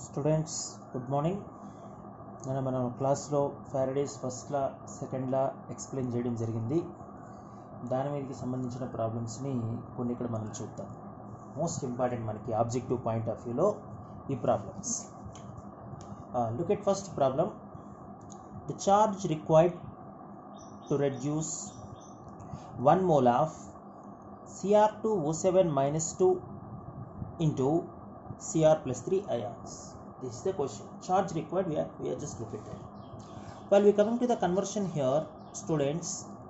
Students good morning. మనం క్లాస్లో Faraday's first law second law explain చేయడం జరిగింది. దాని మీదకి సంబంధించిన ప్రాబ్లమ్స్ని కొన్ని ఇక్కడ మనం చూద్దాం. మోస్ట్ ఇంపార్టెంట్ మనకి ఆబ్జెక్టివ్ పాయింట్ ఆఫ్ వ్యూలో ఈ problems. Look at first problem. The charge required to reduce 1 mole of Cr2O7-2 into Cr plus 3 ions. This is the question. Charge required, we are just looking at it. While we coming to the conversion here, students,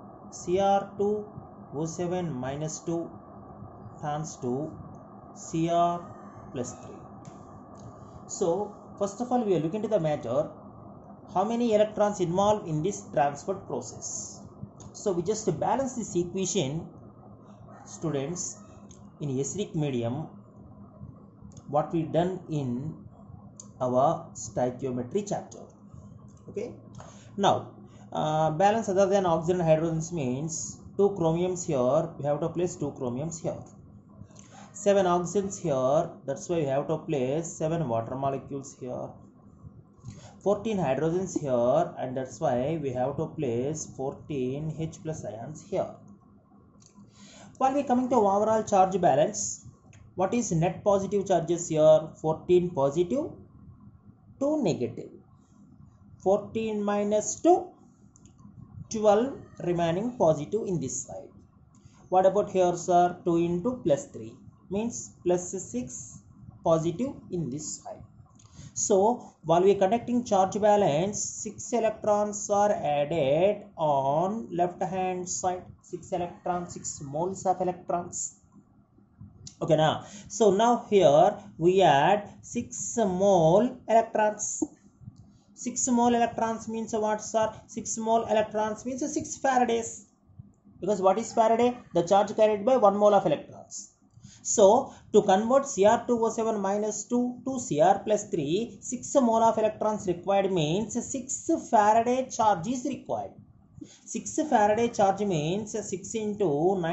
Cr2O7-2 turns to Cr plus 3. So first of all, we are looking to the matter. How many electrons involved in this transfer process? So we just balance this equation, students, in acidic medium, what we done in our stoichiometry chapter. Okay, now balance other than oxygen and hydrogens means 2 chromiums here, we have to place 2 chromiums here, 7 oxygens here, that's why we have to place 7 water molecules here, 14 hydrogens here, and that's why we have to place 14 H plus ions here. While we coming to overall charge balance, what is net positive charges here? 14 positive, 2 negative. 14 minus 2, 12 remaining positive in this side. What about here, sir? 2 into plus 3 means plus 6 positive in this side. So while we are conducting charge balance, 6 electrons are added on left hand side. 6 electrons, 6 moles of electrons. Okay, now so now here we add 6 mole electrons. 6 mole electrons means what, sir? 6 mole electrons means 6 Faradays, because what is Faraday? The charge carried by 1 mole of electrons. So to convert Cr2O7-2 to Cr plus 3, 6 mole of electrons required means 6 Faraday charge is required. 6 Faraday charge means 6 into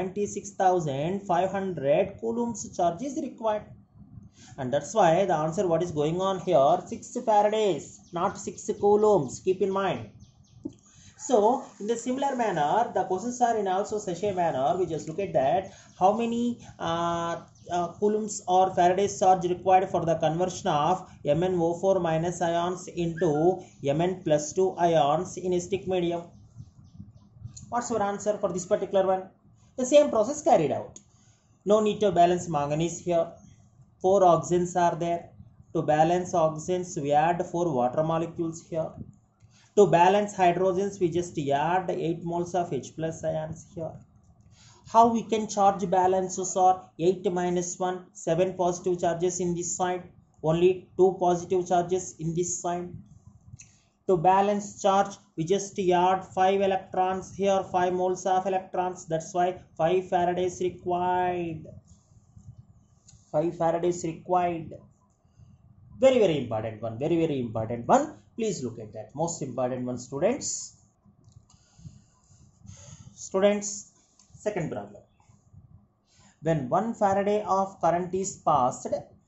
96,500 coulombs charge is required. And that's why the answer what is going on here, 6 Faradays, not 6 coulombs. Keep in mind. So in the similar manner, the questions are in also such a manner. We just look at that. How many coulombs or Faraday's charge required for the conversion of MnO4 minus ions into Mn plus 2 ions in acidic medium? What's your answer for this particular one? The same process carried out. No need to balance manganese here. 4 oxygens are there. To balance oxygens, we add 4 water molecules here. To balance hydrogens, we just add 8 moles of H plus ions here. How we can charge balances are 8 minus 1, 7 positive charges in this side, only 2 positive charges in this side. To balance charge, we just add 5 electrons here, 5 moles of electrons, that's why 5 Faradays required. 5 Faradays required. Very, very important one. Very, very important one. Please look at that. Most important one, students. Students, second problem. When 1 Faraday of current is passed,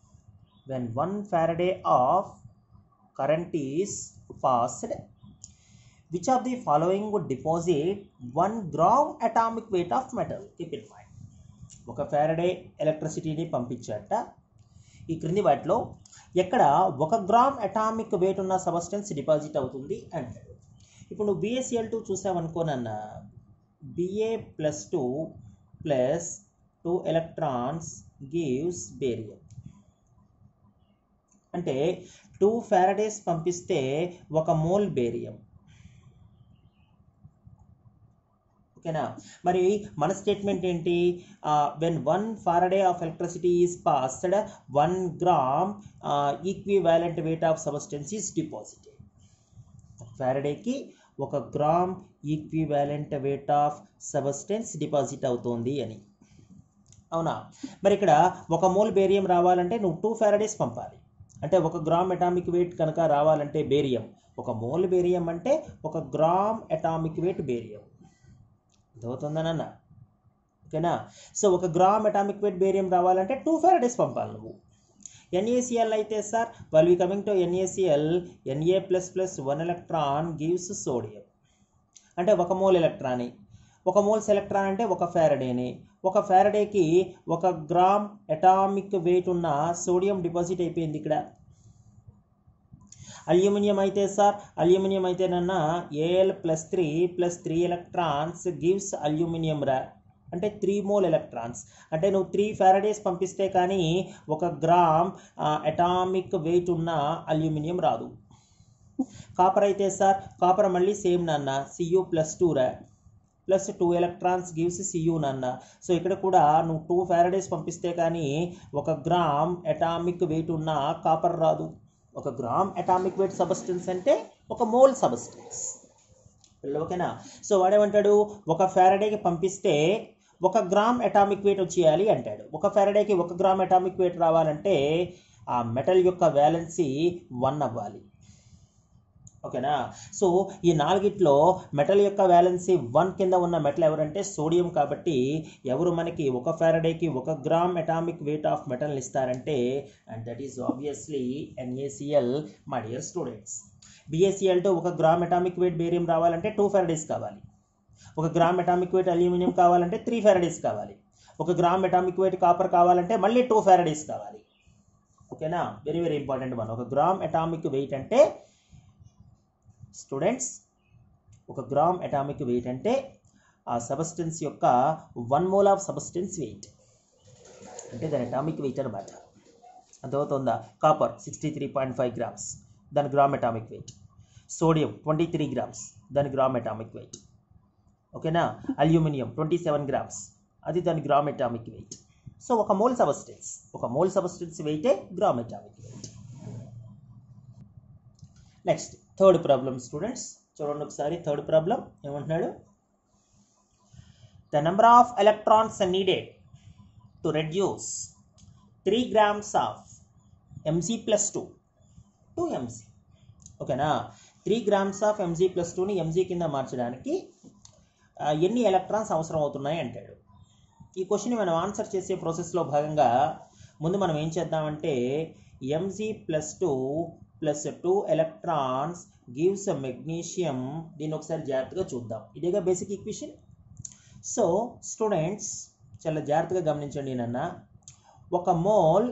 which of the following would deposit 1 gram atomic weight of metal? Keep in mind. ఒక Faraday ఎలక్ట్రిసిటీని పంపించాట. ఈ క్రింది వాటిలో ఎక్కడ 1 gram atomic weight ఉన్న substance deposit అవుతుంది అంటాడు. ఇప్పుడు నువ్వు BaCl2 చూసావనుకోనన్న, Ba+2 plus 2 electrons gives barium. అంటే 2 Faradays పంపిస్తే 1 మోల్ బేరియం. ఓకేనా? మరి మన స్టేట్మెంట్ ఏంటి? When 1 Faraday of electricity is passed, 1 gram equivalent weight of substance is deposited. ఫారడేకి 1 gram equivalent weight of substance deposit అవుతోంది అని. అవునా? మరి ఇక్కడ 1 మోల్ బేరియం రావాలంటే నువ్వు 2 Faradays పంపాలి. అంటే 1 గ్రామ్ అటామిక్ వెయిట్ కనుక రావాలంటే బేరియం, 1 మోల్ బేరియం అంటే 1 గ్రామ్ అటామిక్ వెయిట్ బేరియం. అవుతుందనన్నా? ఓకేనా? So 1 gram atomic weight barium రావాలంటే 2 Faradays పంపాలి నువ్వు. NaCl అయితే sir while we coming to NaCl, Na++ 1 electron gives sodium. అంటే 1 మోల్ ఎలక్ట్రాన్, 1 మోల్స్ ఎలక్ట్రాన్ అంటే 1 ఫారడేని. 1 ఫారడేకి 1 గ్రామ్ అటామిక్ వెయిట్ ఉన్న సోడియం డిపాజిట్ అయిపోయింది ఇక్కడ. అల్యూమినియం అయితే సార్, అల్యూమినియం అయితేనన్నా Al+3 ఎలక్ట్రాన్స్ గివ్స్ అల్యూమినియం రా, అంటే 3 మోల్ ఎలక్ట్రాన్స్. అంటే నువ్వు 3 ఫారడేస్ పంపిస్తే కానీ 1 గ్రామ్ అటామిక్ వెయిట్ ఉన్న అల్యూమినియం రాదు. కాపర్ అయితే సార్, కాపర్ మళ్ళీ సేమ్ నాన్న, Cu+2 రా, ప్లస్ 2 ఎలక్ట్రాన్స్ గివ్స్ Cu నాన్న. సో ఇక్కడ కూడా నువ్వు 2 ఫారడేస్ పంపిస్తే కానీ 1 గ్రామ్ అటామిక్ వెయిట్ ఉన్న కాపర్ రాదు. 1 గ్రామ్ అటామిక్ వెయిట్ సబ్స్టెన్స్ అంటే 1 మోల్ సబ్స్టెన్స్. ఓకేనా? సో వాడేమంటాడు, 1 ఫారడేకి పంపిస్తే 1 గ్రామ్ అటామిక్ వెయిట్ వచ్చేయాలి అంటాడు. 1 ఫారడేకి 1 గ్రామ్ అటామిక్ వెయిట్ రావాలంటే ఆ మెటల్ యొక్క వ్యాలెన్సీ 1 అవ్వాలి. ఓకేనా? సో ఈ 4గిట్లో మెటల్ యొక్క వ్యాలెన్సీ 1 కింద ఉన్న మెటల్ ఎవరంటే సోడియం. కాబట్టి ఎవరు మనకి 1 ఫారడేకి 1 gram atomic weight of metal ఇస్తారంటే, and that is obviously NaCl my dear students. BaCl తో 1 గ్రామ్ అటామిక్ వెయిట్ బేరియం రావాలంటే 2 ఫారడేస్ కావాలి. 1 గ్రామ్ అటామిక్ వెయిట్ అల్యూమినియం కావాలంటే 3 ఫారడేస్ కావాలి. 1 గ్రామ్ అటామిక్ వెయిట్ కాపర్ కావాలంటే మళ్ళీ 2 ఫారడేస్ కావాలి. ఓకేనా? Very very important one. 1 gram atomic weight అంటే స్టూడెంట్స్, 1 గ్రామ్ అటామిక్ వెయిట్ అంటే ఆ సబ్స్టెన్స్ యొక్క 1 మోల్ ఆఫ్ సబ్స్టెన్స్ వెయిట్, అంటే దాని అటామిక్ వెయిట్ అనమాట. అర్థమవుతుందా? కాపర్ 63.5 గ్రామ్స్, దాని gram atomic weight. Sodium 23 grams, దాని గ్రామ్ అటామిక్ వెయిట్. ఓకేనా? అల్యూమినియం 27 గ్రామ్స్, అది దాని gram atomic weight. So 1 mole substance వెయిటే gram atomic weight. Next third problem students, చూడండి ఒకసారి. థర్డ్ ప్రాబ్లం ఏమంటున్నాడు, the number of electrons needed to reduce 3 grams of Mg+2 to Mg. ఓకేనా? 3 grams of Mg+2ని Mg కింద మార్చడానికి ఎన్ని ఎలక్ట్రాన్స్ అవసరం అవుతున్నాయి అంటాడు. ఈ క్వశ్చన్ మనం ఆన్సర్ చేసే ప్రాసెస్లో భాగంగా ముందు మనం ఏం చేద్దామంటే, Mg+2 plus 2 electrons gives magnesium. దీన్ని ఒకసారి జాగ్రత్తగా చూద్దాం. ఇదేగా బేసిక్ ఈక్వేషన్. సో స్టూడెంట్స్ చాలా జాగ్రత్తగా గమనించండి నాన్న. 1 మోల్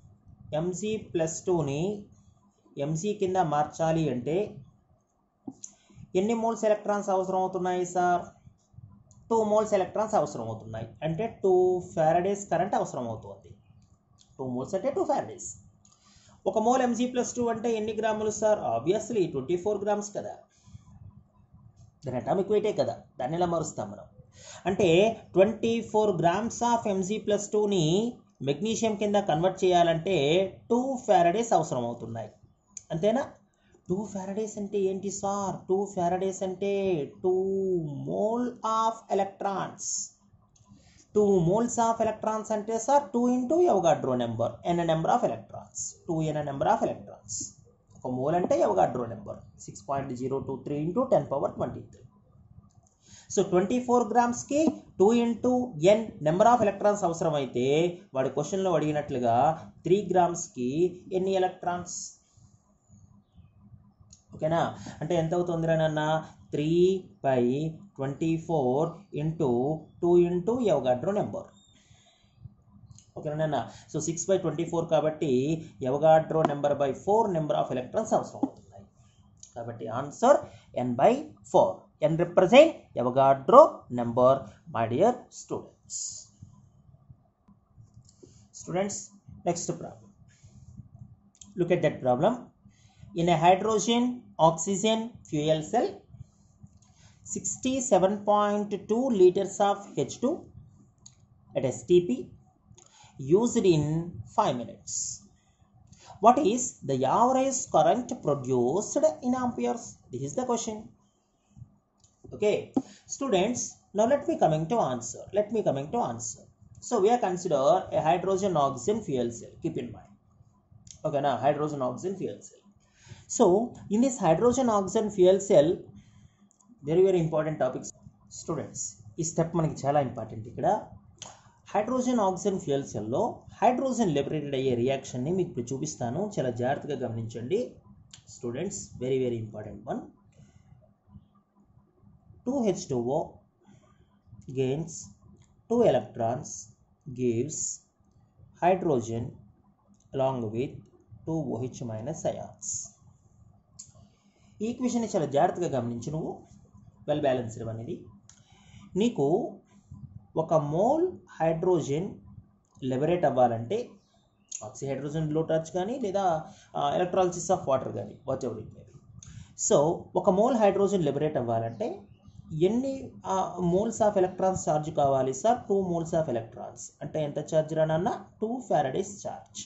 Mg+2ని Mg కింద మార్చాలి అంటే ఎన్ని మోల్స్ ఎలక్ట్రాన్స్ అవసరం అవుతున్నాయి సార్? 2 మోల్స్ ఎలక్ట్రాన్స్ అవసరం అవుతున్నాయి. అంటే 2 ఫారడేస్ కరెంట్ అవసరం అవుతుంది. 2 మోల్స్ అంటే 2 ఫారడేస్. 1 మోల్ Mg+2 అంటే ఎన్ని గ్రాములు సార్? ఆబ్వియస్లీ 24 గ్రామ్స్ కదా, దాని అటామిక్ వెయిటే కదా, దాన్ని ఎలా మారుస్తాం మనం? అంటే 24 గ్రామ్స్ ఆఫ్ Mg+2ని మెగ్నీషియం కింద కన్వర్ట్ చేయాలంటే 2 ఫారడేస్ అవసరం అవుతున్నాయి. అంతేనా? 2 ఫారడేస్ అంటే ఏంటి సార్? 2 ఫారడేస్ అంటే 2 mole of electrons. 2 moles of electrons అంటే sir 2 into Avogadro number, n number of electrons, 2n number of electrons. 1 mole అంటే అవగాడ్రో నెంబర్ 6.023 into 10^23. సో 24 గ్రామ్స్కి 2 into n number of electrons అవసరం అయితే వాడి క్వశ్చన్లో అడిగినట్లుగా 3 గ్రామ్స్కి ఎన్ని ఎలక్ట్రాన్స్? ఓకేనా? అంటే ఎంత అవుతుంది రానన్న? 3/24 into 2 into అవగాడ్రో నెంబర్. ఓకేనా? సో 6/24 కాబట్టి Avogadro number by 4 number of electrons అవసరం అవుతున్నాయి. కాబట్టి answer n/4. n represent Avogadro number my dear students. Next problem. Look at that problem. In a hydrogen oxygen fuel cell, 67.2 liters of H2 at STP used in 5 minutes. What is the average current produced in amperes? This is the question. Okay, students, now let me coming to answer. So we are consider a hydrogen oxygen fuel cell. Keep in mind. Okay, now hydrogen oxygen fuel cell. So in this hydrogen oxygen fuel cell, very important topics students. ఈ step మనకి చాలా important. ఇక్కడ hydrogen oxygen fuel సెల్లో hydrogen liberated అయ్యే రియాక్షన్ని మీకు ఇప్పుడు చూపిస్తాను. చాలా జాగ్రత్తగా గమనించండి students. Very very important one. 2H2O gains 2 electrons, gives hydrogen along with 2 OH minus ions. ఈ ఈక్వేషన్ చాలా జాగ్రత్తగా గమనించు నువ్వు. వెల్ బ్యాలెన్స్డ్ అనేది నీకు ఒక మోల్ హైడ్రోజన్ లిబరేట్ అవ్వాలంటే ఆక్సీ హైడ్రోజన్ బ్లో టార్చ్ కానీ లేదా ఎలక్ట్రాలిసిస్ ఆఫ్ వాటర్ కానీ whatever it may be. So ఒక మోల్ హైడ్రోజన్ లిబరేట్ అవ్వాలంటే ఎన్ని మోల్స్ ఆఫ్ ఎలక్ట్రాన్స్ ఛార్జ్ కావాలి సార్? 2 moles of electrons. అంటే ఎంత ఛార్జ్ రానన్నా 2 Faradays ఛార్జ్.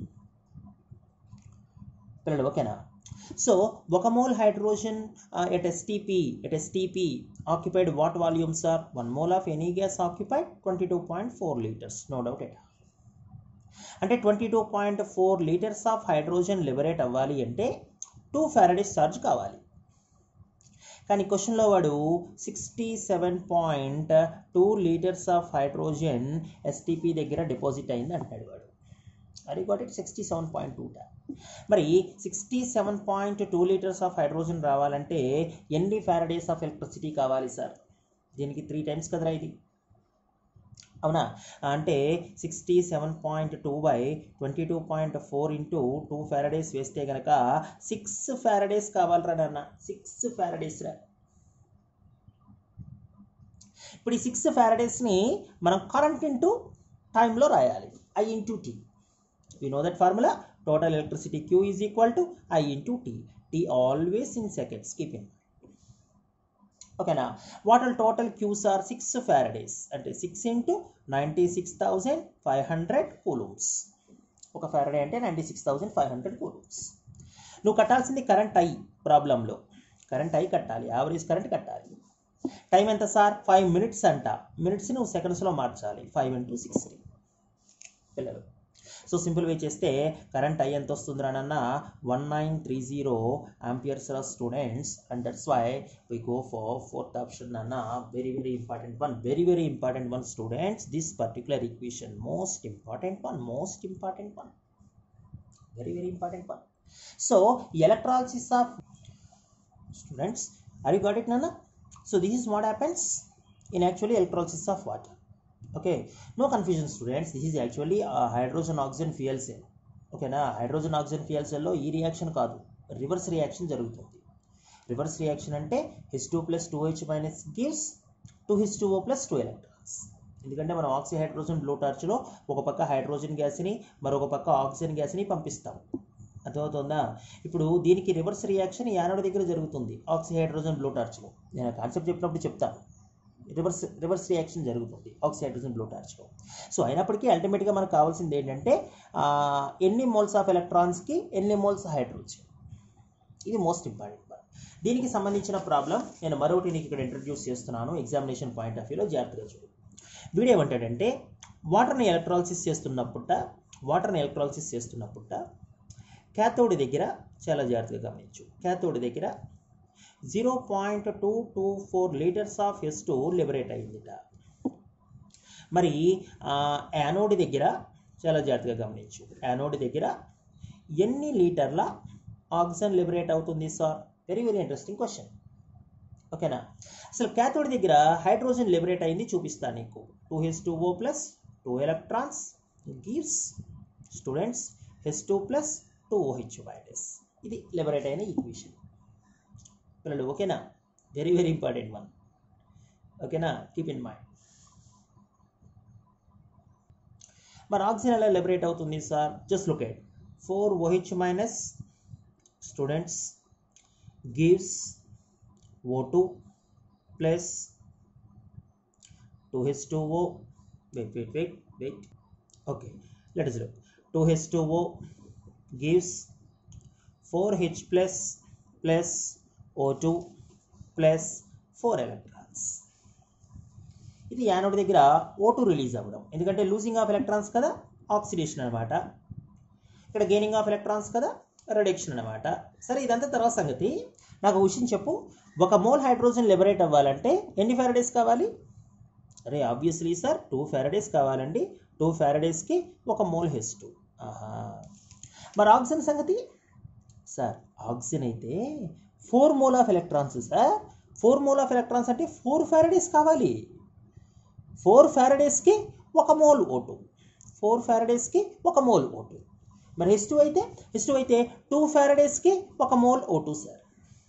పిల్లలు ఓకేనా? సో ఒక mole hydrogen at STP occupied what volumes are? 1 mole of any gas occupied 22.4 liters. No doubt it. అంటే 22.4 liters of hydrogen liberate అవ్వాలి అంటే 2 Faradays charge కావాలి. కానీ క్వశ్చన్లో వాడు 67.2 liters ఆఫ్ హైడ్రోజన్ STP దగ్గర డిపాజిట్ అయింది అంటాడు వాడు. అది గాట్ ఇట్ 67.2. మరి 67.2 liters ఆఫ్ హైడ్రోజన్ రావాలంటే ఎన్ని Faradays ఆఫ్ ఎలక్ట్రిసిటీ కావాలి సార్? దీనికి 3 times కదరా ఇది, అవునా? అంటే 67.2 by 22.4 into 2 Faradays వేస్తే కనుక 6 Faradays కావాలరా నాన్న. 6 Faradays రా. ఇప్పుడు ఈ 6 Faradaysని మనం కరెంట్ ఇంటూ టైంలో రాయాలి. I into T. We know that formula. Total electricity Q is equal to I into T. T always in seconds. Keep in mind. Okay, now what all total Qs are? 6 Faradays. అంటే 6 into 96,500 coulombs. ఒక Faraday అంటే 96,500 coulombs. నువ్వు కట్టాల్సింది current I ప్రాబ్లంలో. Current I కట్టాలి, average current కట్టాలి. Time ఎంత sir? 5 minutes అంట. మినిట్స్ నువ్వు సెకండ్స్లో మార్చాలి. 5 into 60 పిల్లలు. సో సింపుల్ వే చేస్తే కరెంట్ I ఎంత వస్తుంది రానన్నా 1930 amperes రా students. And that's why we go for fourth option అన్న. very very important one, very very important one students. This particular equation most important one, very very important one. So electrolysis of students, are you got it nana? So this is what happens in actually electrolysis of water. Okay, no confusion students. This is actually a hydrogen oxygen fuel cell. Okay na, hydrogen oxygen fuel cell లో ఈ reaction కాదు, reverse reaction జరుగుతుంది. Reverse reaction అంటే H2 plus 2H minus gives 2H2O plus 2 electrons. ఎందుకంటే మనం oxy hydrogen blow టార్చ్లో ఒక పక్క hydrogen గ్యాస్ని మరొక పక్క ఆక్సిజన్ గ్యాస్ని పంపిస్తాం. అర్థమవుతుందా? ఇప్పుడు దీనికి రివర్స్ రియాక్షన్ యానోడ్ దగ్గర జరుగుతుంది ఆక్సీ హైడ్రోజన్ బ్లో టార్చ్లో. నేను కాన్సెప్ట్ చెప్పినప్పుడు చెప్తాను. రివర్స్ రియాక్షన్ జరుగుతుంది ఆక్సీ హైడ్రోజన్ బ్లో టార్చ్లో. సో అయినప్పటికీ అల్టిమేట్గా మనకు కావాల్సింది ఏంటంటే ఎన్ని మోల్స్ ఆఫ్ ఎలక్ట్రాన్స్కి ఎన్ని మోల్స్ హైడ్రోజన్. ఇది మోస్ట్ ఇంపార్టెంట్. దీనికి సంబంధించిన ప్రాబ్లం నేను మరొకటి నీకు ఇక్కడ ఇంట్రడ్యూస్ చేస్తున్నాను. ఎగ్జామినేషన్ పాయింట్ ఆఫ్ వ్యూలో జాగ్రత్తగా చూడు. వీడు ఏమంటాడంటే వాటర్ని ఎలక్ట్రాలిసిస్ చేస్తున్నప్పుట క్యాథోడ్ దగ్గర చాలా జాగ్రత్తగా గమనించు. క్యాథోడ్ దగ్గర 0.224 liters ఆఫ్ H2 లిబరేట్ అయిందిట. మరి యానోడ్ దగ్గర చాలా జాగ్రత్తగా గమనించు. యానోడ్ దగ్గర ఎన్ని లీటర్ల ఆక్సిజన్ లిబరేట్ అవుతుంది sir? Very very interesting question. ఓకేనా? అసలు క్యాథోడ్ దగ్గర హైడ్రోజన్ లిబరేట్ అయింది చూపిస్తాను నీకు. 2H2O plus 2 electrons gives students H2 plus 2 OH minus. ఇది లిబరేట్ అయిన ఈక్వేషన్ పిల్లలు. ఓకేనా? Very very important one. ఓకేనా? Keep in mind. మరి ఆక్సిజన్ ఎలా లిబరేట్ అవుతుంది sir? Just look at 4 OH minus students gives O2 plus 2H2O. Wait. Okay, let us look. 2H2O gives 4H plus O2 plus 4 electrons. ఇది anode దగ్గర O2 release అవ్వడం. ఎందుకంటే losing of electrons కదా, oxidation అనమాట. ఇక్కడ gaining of electrons కదా, reduction అనమాట. సరే, ఇదంతా తర్వాత సంగతి. నాకు విషయం చెప్పు. ఒక మోల్ హైడ్రోజన్ లిబరేట్ అవ్వాలంటే ఎన్ని Faradays కావాలి? అరే ఆబ్వియస్లీ సార్ 2 ఫారడేస్ కావాలండి, 2 ఫారడేస్కి 1 మోల్ H2. మరి ఆక్సిజన్ సంగతి సార్, ఆక్సిజన్ అయితే 4 mole of electrons sir. 4 mole of electrons అంటే 4 ఫారడేస్ కావాలి. 4 ఫారడేస్కి 1 మోల్ O2, 4 ఫారడేస్కి 1 మోల్ O2. మరి H2 అయితే 2 ఫారడేస్కి 1 mole O2 sir.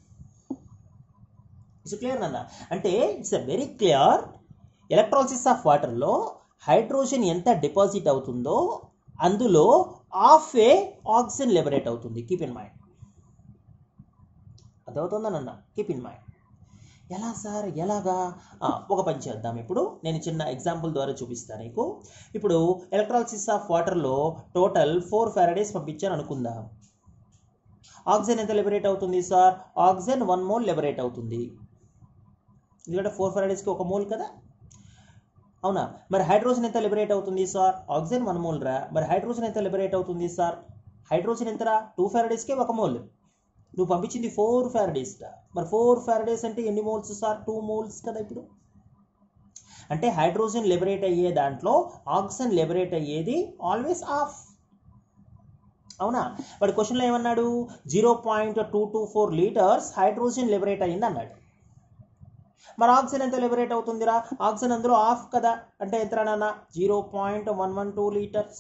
It's clear అన్న. అంటే it's very clear. Electrolysis of వాటర్లో హైడ్రోజన్ ఎంత డిపాజిట్ అవుతుందో అందులో హాఫ్ ఏ ఆక్సిజన్ లిబరేట్ అవుతుంది. Keep in mind. అదవుతుందనన్నా, కీప్ ఇన్ మైండ్. ఎలా సార్, ఎలాగా? ఒక పని చేద్దాం. ఇప్పుడు నేను చిన్న ఎగ్జాంపుల్ ద్వారా చూపిస్తాను నీకు. ఇప్పుడు ఎలక్ట్రాలిసిస్ ఆఫ్ వాటర్లో టోటల్ 4 ఫారడేస్ పంపించాను అనుకుందాం. ఆక్సిజన్ ఎంత లిబరేట్ అవుతుంది సార్? ఆక్సిజన్ 1 మోల్ లిబరేట్ అవుతుంది. ఎందుకంటే 4 ఫారడేస్కి 1 మోల్ కదా, అవునా? మరి హైడ్రోజన్ ఎంత లిబరేట్ అవుతుంది సార్? ఆక్సిజన్ 1 మోల్ రా. మరి హైడ్రోజన్ ఎంత లిబరేట్ అవుతుంది సార్? హైడ్రోజన్ ఎంతరా? 2 ఫారడేస్కే 1 మోల్. నువ్వు పంపించింది 4 ఫారడేస్ రా. మరి 4 ఫారడేస్ అంటే ఎన్ని మోల్స్ సార్? 2 మోల్స్ కదా. ఇప్పుడు అంటే హైడ్రోజన్ లిబరేట్ అయ్యే దాంట్లో ఆక్సిజన్ లిబరేట్ అయ్యేది ఆల్వేస్ హాఫ్, అవునా? వాడి క్వశ్చన్లో ఏమన్నాడు? 0.224 లీటర్స్ హైడ్రోజన్ లిబరేట్ అయ్యింది అన్నాడు. మరి ఆక్సిజన్ ఎంత లిబరేట్ అవుతుందిరా? ఆక్సిజన్ అందులో హాఫ్ కదా, అంటే ఎంత నాన్న? 0.112 లీటర్స్.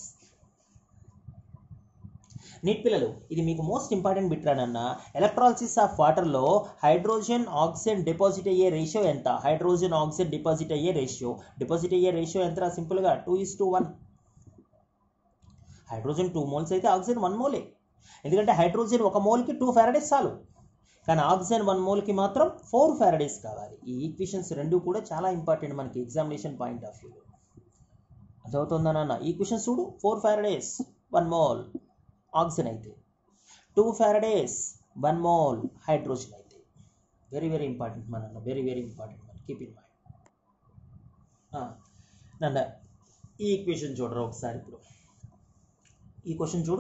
నీట్ పిల్లలు, ఇది మీకు మోస్ట్ ఇంపార్టెంట్ బిట్ రానన్న. ఎలక్ట్రాలిసిస్ ఆఫ్ వాటర్లో హైడ్రోజన్ ఆక్సిజన్ డిపాజిట్ అయ్యే రేషియో ఎంత? హైడ్రోజన్ ఆక్సిజన్ డిపాజిట్ అయ్యే రేషియో ఎంత? సింపుల్గా 2:1. హైడ్రోజన్ 2 మోల్స్ అయితే ఆక్సిజన్ 1 మోలే. ఎందుకంటే హైడ్రోజన్ 1 మోల్కి 2 ఫారడేస్ చాలు, కానీ ఆక్సిజన్ 1 మోల్కి మాత్రం 4 ఫారడేస్ కావాలి. ఈ ఈక్వేషన్స్ రెండు కూడా చాలా ఇంపార్టెంట్ మనకి ఎగ్జామినేషన్ పాయింట్ ఆఫ్ వ్యూ. అదవుతుందా నాన్న? ఈక్వేషన్ చూడు. 4 ఫారడేస్ 1 మోల్ ఆక్సిజన్ అయితే, 2 ఫారడేస్ 1 మోల్ హైడ్రోజన్ అయితే. వెరీ వెరీ ఇంపార్టెంట్ మన, వెరీ వెరీ ఇంపార్టెంట్ మన, కీప్ ఇన్ మైండ్. నన్న ఈ ఈక్వేషన్ చూడరా ఒకసారి. ఇప్పుడు ఈ క్వశ్చన్ చూడు.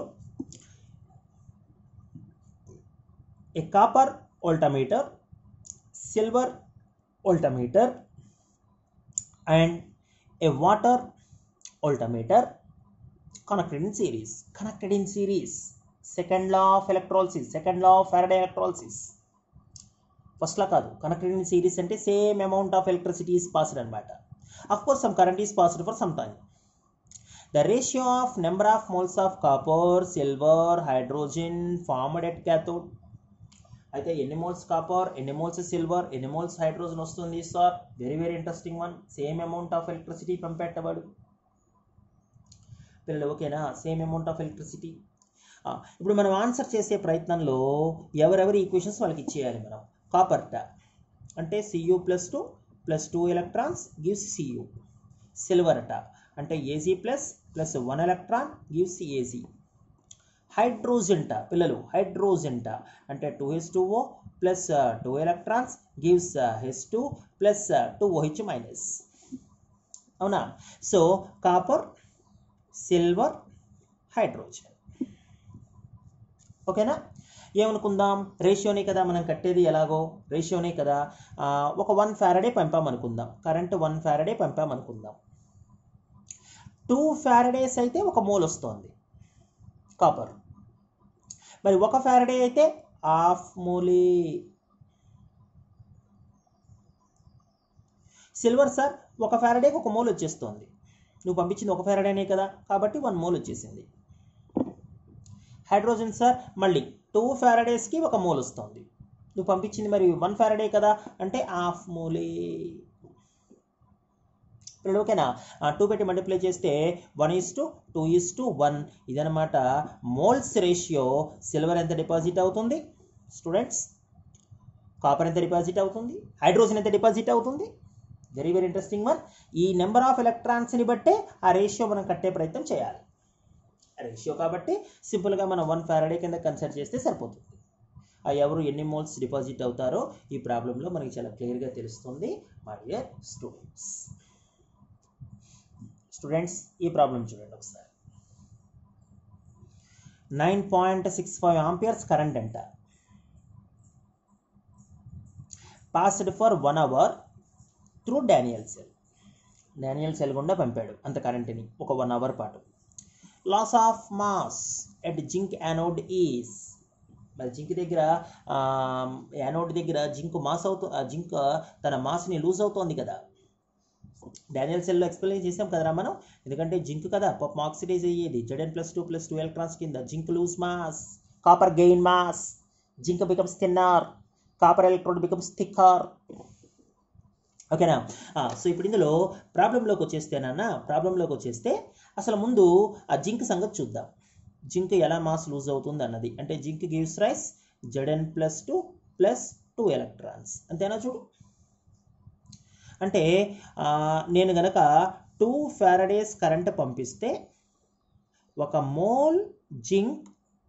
A copper voltmeter, silver voltmeter and a water voltmeter connected in series. Second law of electrolysis, second law of Faraday electrolysis. First law kaadu, connected in series ante same amount of electricity is passed anamata. Of course some current is passed for some time. The ratio of number of moles of copper, silver, hydrogen formed at cathode. అయితే ఎన్ని moles copper, ఎన్ని moles silver, ఎన్ని moles hydrogen వస్తుంది sir? Very very interesting one. Same amount of electricity పంపెట్టబడు పిల్లలు, ఓకేనా? Same amount of electricity. ఇప్పుడు మనం ఆన్సర్ చేసే ప్రయత్నంలో ఎవరెవరి ఈక్వేషన్స్ వాళ్ళకి ఇచ్చేయాలి మనం. కాపర్ట అంటే Cu+2 + 2 electrons gives Cu. Silver అట అంటే Ag+1 ఎలక్ట్రాన్ గివ్స్ Ag. హైడ్రోజెంట పిల్లలు, హైడ్రోజెంట అంటే 2H2O + 2 electrons gives H2 + 2OH-. అవునా? So copper, silver, hydrogen. ఓకేనా? ఏమనుకుందాం? రేషియోనే కదా మనం కట్టేది, ఎలాగో రేషియోనే కదా. ఒక 1 ఫారడే పంపామనుకుందాం, కరెంట్ 1 ఫారడే పంపామనుకుందాం. 2 ఫారడేస్ అయితే 1 మోల్ వస్తుంది కాపర్. మరి 1 ఫారడే అయితే హాఫ్ మోలే. సిల్వర్ సార్ 1 ఫారడేకి 1 మోల్ వచ్చేస్తుంది. నువ్వు పంపించింది 1 ఫారడేనే కదా, కాబట్టి 1 మోల్ వచ్చేసింది. హైడ్రోజన్ సార్ మళ్ళీ 2 ఫారడేస్కి 1 మోల్ వస్తుంది. నువ్వు పంపించింది మరి 1 ఫారడే కదా, అంటే హాఫ్ మోలే. ఇప్పుడు ఓకేనా? 2 పెట్టి మల్టిప్లై చేస్తే 1:2:1 ఇదనమాట మోల్స్ రేషియో. సిల్వర్ ఎంత డిపాజిట్ అవుతుంది స్టూడెంట్స్? కాపర్ ఎంత డిపాజిట్ అవుతుంది? హైడ్రోజన్ ఎంత డిపాజిట్ అవుతుంది? Very very interesting one. ఈ నెంబర్ ఆఫ్ ఎలక్ట్రాన్స్ని బట్టే ఆ రేషియో మనం కట్టే ప్రయత్నం చేయాలి. రేషియో కాబట్టి సింపుల్గా మనం 1 ఫారడే కింద కన్సిడర్ చేస్తే సరిపోతుంది. ఎవరు ఎన్ని మోల్స్ డిపాజిట్ అవుతారో ఈ ప్రాబ్లంలో మనకి చాలా క్లియర్గా తెలుస్తుంది మై డియర్ స్టూడెంట్స్. ఈ ప్రాబ్లం చూడండి ఒకసారి. 9.65 ఆంపియర్స్ కరెంట్ అంట. Passed for 1 hour through Daniell cell. Daniell cell గుండా పంపాడు అంత కరెంట్ని ఒక 1 hour పాటు. Loss of mass at zinc anode is, మరి జింక్ దగ్గర యానోడ్ దగ్గర జింక్ జింక్ తన మాస్ని లూజ్ అవుతోంది కదా. డానియల్ సెల్లో ఎక్స్ప్లెయిన్ చేసాం కదరా మనం, ఎందుకంటే జింక్ కదా పాపం ఆక్సిడైజ్ అయ్యేది. Zn+2+2 ఎలక్ట్రాన్స్ కింద zinc lose mass, copper gain mass, zinc becomes thinner, copper electrode becomes thicker. ఓకేనా. సో ఇప్పుడు ఇందులో ప్రాబ్లంలోకి వచ్చేస్తే అసలు ముందు ఆ జింక్ సంగతి చూద్దాం. జింక్ ఎలా మాస్ లూజ్ అవుతుంది అన్నది. అంటే zinc gives rise Zn+2+2 electrons, అంతేనా. చూడు, అంటే నేను గనక 2 ఫారడేస్ కరెంట్ పంపిస్తే 1 మోల్ జింక్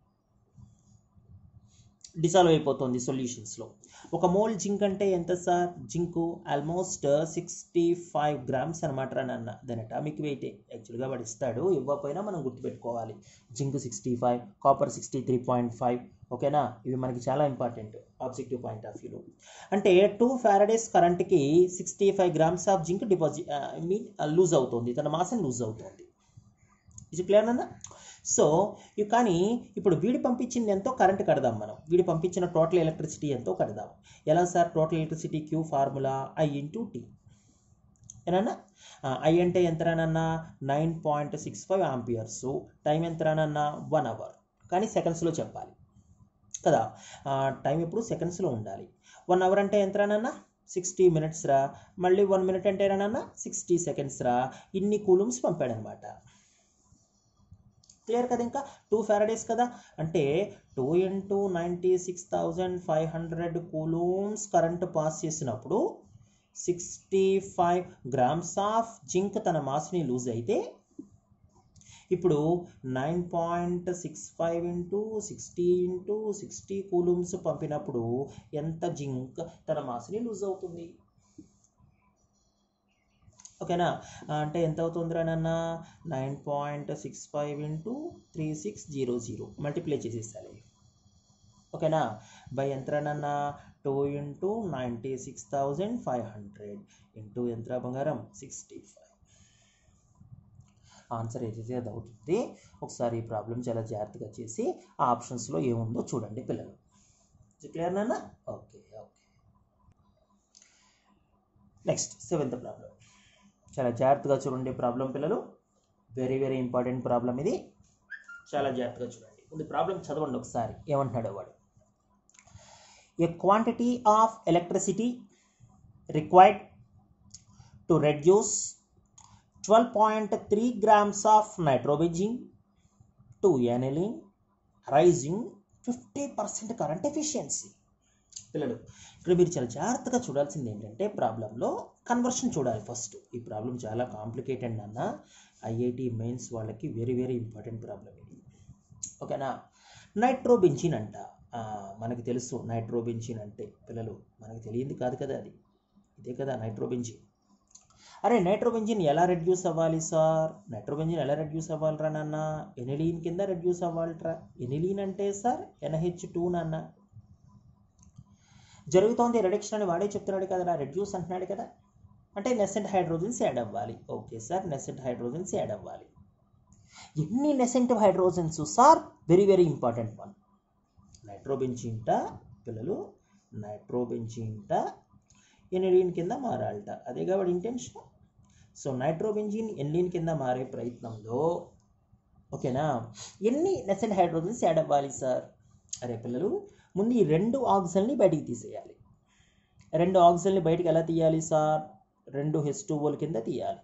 డిసాల్వ్ అయిపోతుంది సొల్యూషన్స్లో. 1 మోల్ జింక్ అంటే ఎంత సార్? జింకు ఆల్మోస్ట్ 65 grams అనమాట నాన్న. దాని అటామిక్ వెయిట్ యాక్చువల్గా వాడు ఇస్తాడు, ఇవ్వకపోయినా మనం గుర్తుపెట్టుకోవాలి. Zinc 65, copper 63.5. ఓకేనా, ఇవి మనకి చాలా ఇంపార్టెంట్ ఆబ్జెక్టివ్ పాయింట్ ఆఫ్ వ్యూలో. అంటే 2 ఫారడేస్ కరెంట్కి 65 grams ఆఫ్ జింక్ లూజ్ అవుతుంది, తన మాసం లూజ్ అవుతుంది. ఇది క్లియర్ అన్న. సో కానీ ఇప్పుడు వీడి పంపించింది ఎంతో కరెంట్ కడదాం మనం. వీడి పంపించిన టోటల్ ఎలక్ట్రిసిటీ ఎంతో కడదాం. ఎలా సార్? Total electricity Q formula I/T. ఏనన్నా I అంటే ఎంతరానన్నా 9.65 amperes. టైం ఎంతరానన్నా 1 hour, కానీ సెకండ్స్లో చెప్పాలి కదా. టైం ఎప్పుడు సెకండ్స్లో ఉండాలి. 1 hour అంటే ఎంతరానన్నా 60 minutes రా. మళ్ళీ 1 minute అంటే రానన్నా 60 seconds రా. ఇన్ని కూలూమ్స్ పంపాడనమాట. క్లియర్ కదా. ఇంకా 2 ఫారడేస్ కదా, అంటే 2 × 96,500 కూలూమ్స్ కరెంట్ పాస్ చేసినప్పుడు 65 grams ఆఫ్ జింక్ తన మాస్ని లూజ్ అయితే, ఇప్పుడు 9.65 × 60 × 60 కూలూమ్స్ పంపినప్పుడు ఎంత జింక్ తన మాస్ని లూజ్ అవుతుంది? ఓకేనా. అంటే ఎంత అవుతుందిరా నాన్న? 9.65 × 3600 మల్టిప్లై చేసేసాలి. ఓకేనా. బై ఎంతరా నాన్న? 2 × 96,500 ఇంటూ ఎంతరా బంగారం? 65. ఆన్సర్ ఏదైతే అది అవుతుంది. ఒకసారి ఈ ప్రాబ్లం చాలా జాగ్రత్తగా చేసి ఆ ఆప్షన్స్లో ఏముందో చూడండి పిల్లలు. క్లియర్ నాన్న? ఓకే. Next 7th problem. చాలా జాగ్రత్తగా చూడండి ప్రాబ్లం పిల్లలు. వెరీ వెరీ ఇంపార్టెంట్ ప్రాబ్లం ఇది. చాలా జాగ్రత్తగా చూడండి. ముందు ప్రాబ్లం చదవండి ఒకసారి, ఏమంటున్నాడో వాడు. A quantity of electricity required to reduce 12.3 grams of nitrobenzene to aniline rising 50% current efficiency. పిల్లలు ఇక్కడ మీరు చాలా జాగ్రత్తగా చూడాల్సింది ఏంటంటే ప్రాబ్లంలో కన్వర్షన్ చూడాలి ఫస్ట్. ఈ ప్రాబ్లం చాలా కాంప్లికేటెడ్ నాన్న. IIT మెయిన్స్ వాళ్ళకి వెరీ వెరీ ఇంపార్టెంట్ ప్రాబ్లం ఇది. ఓకేనా. నైట్రోబెంజీన్ అంట, మనకి తెలుసు నైట్రోబెంజీన్ అంటే పిల్లలు, మనకు తెలియంది కాదు కదా, అది ఇదే కదా నైట్రోబెంజీన్. అరే నైట్రోబెంజీన్ ఎలా రెడ్యూస్ అవ్వాలి సార్? నైట్రోబెంజీన్ ఎలా రెడ్యూస్ అవ్వాలిరా నాన్న? ఎనిలీన్ కింద రెడ్యూస్ అవ్వాలిరా. ఎనిలీన్ అంటే సార్ NH2 నాన్న. జరుగుతోంది రిడక్షన్ అని వాడే చెప్తున్నాడు కదా, రెడ్యూస్ అంటున్నాడు కదా. అంటే నెసెంట్ హైడ్రోజన్స్ యాడ్ అవ్వాలి. Okay sir, nascent hydrogens add అవ్వాలి. ఎన్ని nascent hydrogens sir? Very very important one. నైట్రోబెంజీన్ట పిల్లలు, నైట్రోబెంజీన్ట ఎనిలీన్ కింద మారాలట, అదే కాబట్టి ఇంటెన్షన్. సో నైట్రోబెంజీన్ ఎనిలీన్ కింద మారే ప్రయత్నంలో ఓకేనా ఎన్ని నెసెంట్ హైడ్రోజన్స్ యాడ్ అవ్వాలి సార్? అరే పిల్లలు, ముందు ఈ 2 ఆక్సిజన్ని బయటికి తీసేయాలి. 2 ఆక్సిజన్ని బయటికి ఎలా తీయాలి సార్? 2 H2O కింద తీయాలి.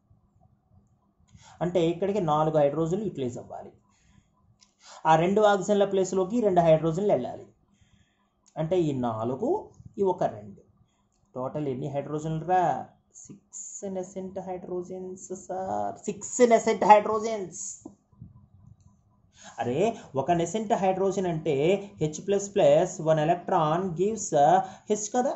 అంటే ఇక్కడికి 4 హైడ్రోజన్లు యూటిలైజ్ అవ్వాలి. ఆ 2 ఆక్సిజన్ల ప్లేస్లోకి 2 హైడ్రోజన్లు వెళ్ళాలి. అంటే ఈ 4, ఈ ఒక 2, టోటల్ ఎన్ని హైడ్రోజన్లు రా? 6 nascent hydrogens sir, 6 nascent hydrogens. అరే ఒక నెసెంట్ హైడ్రోజన్ అంటే H++1 ఎలక్ట్రాన్ గివ్స్ H కదా.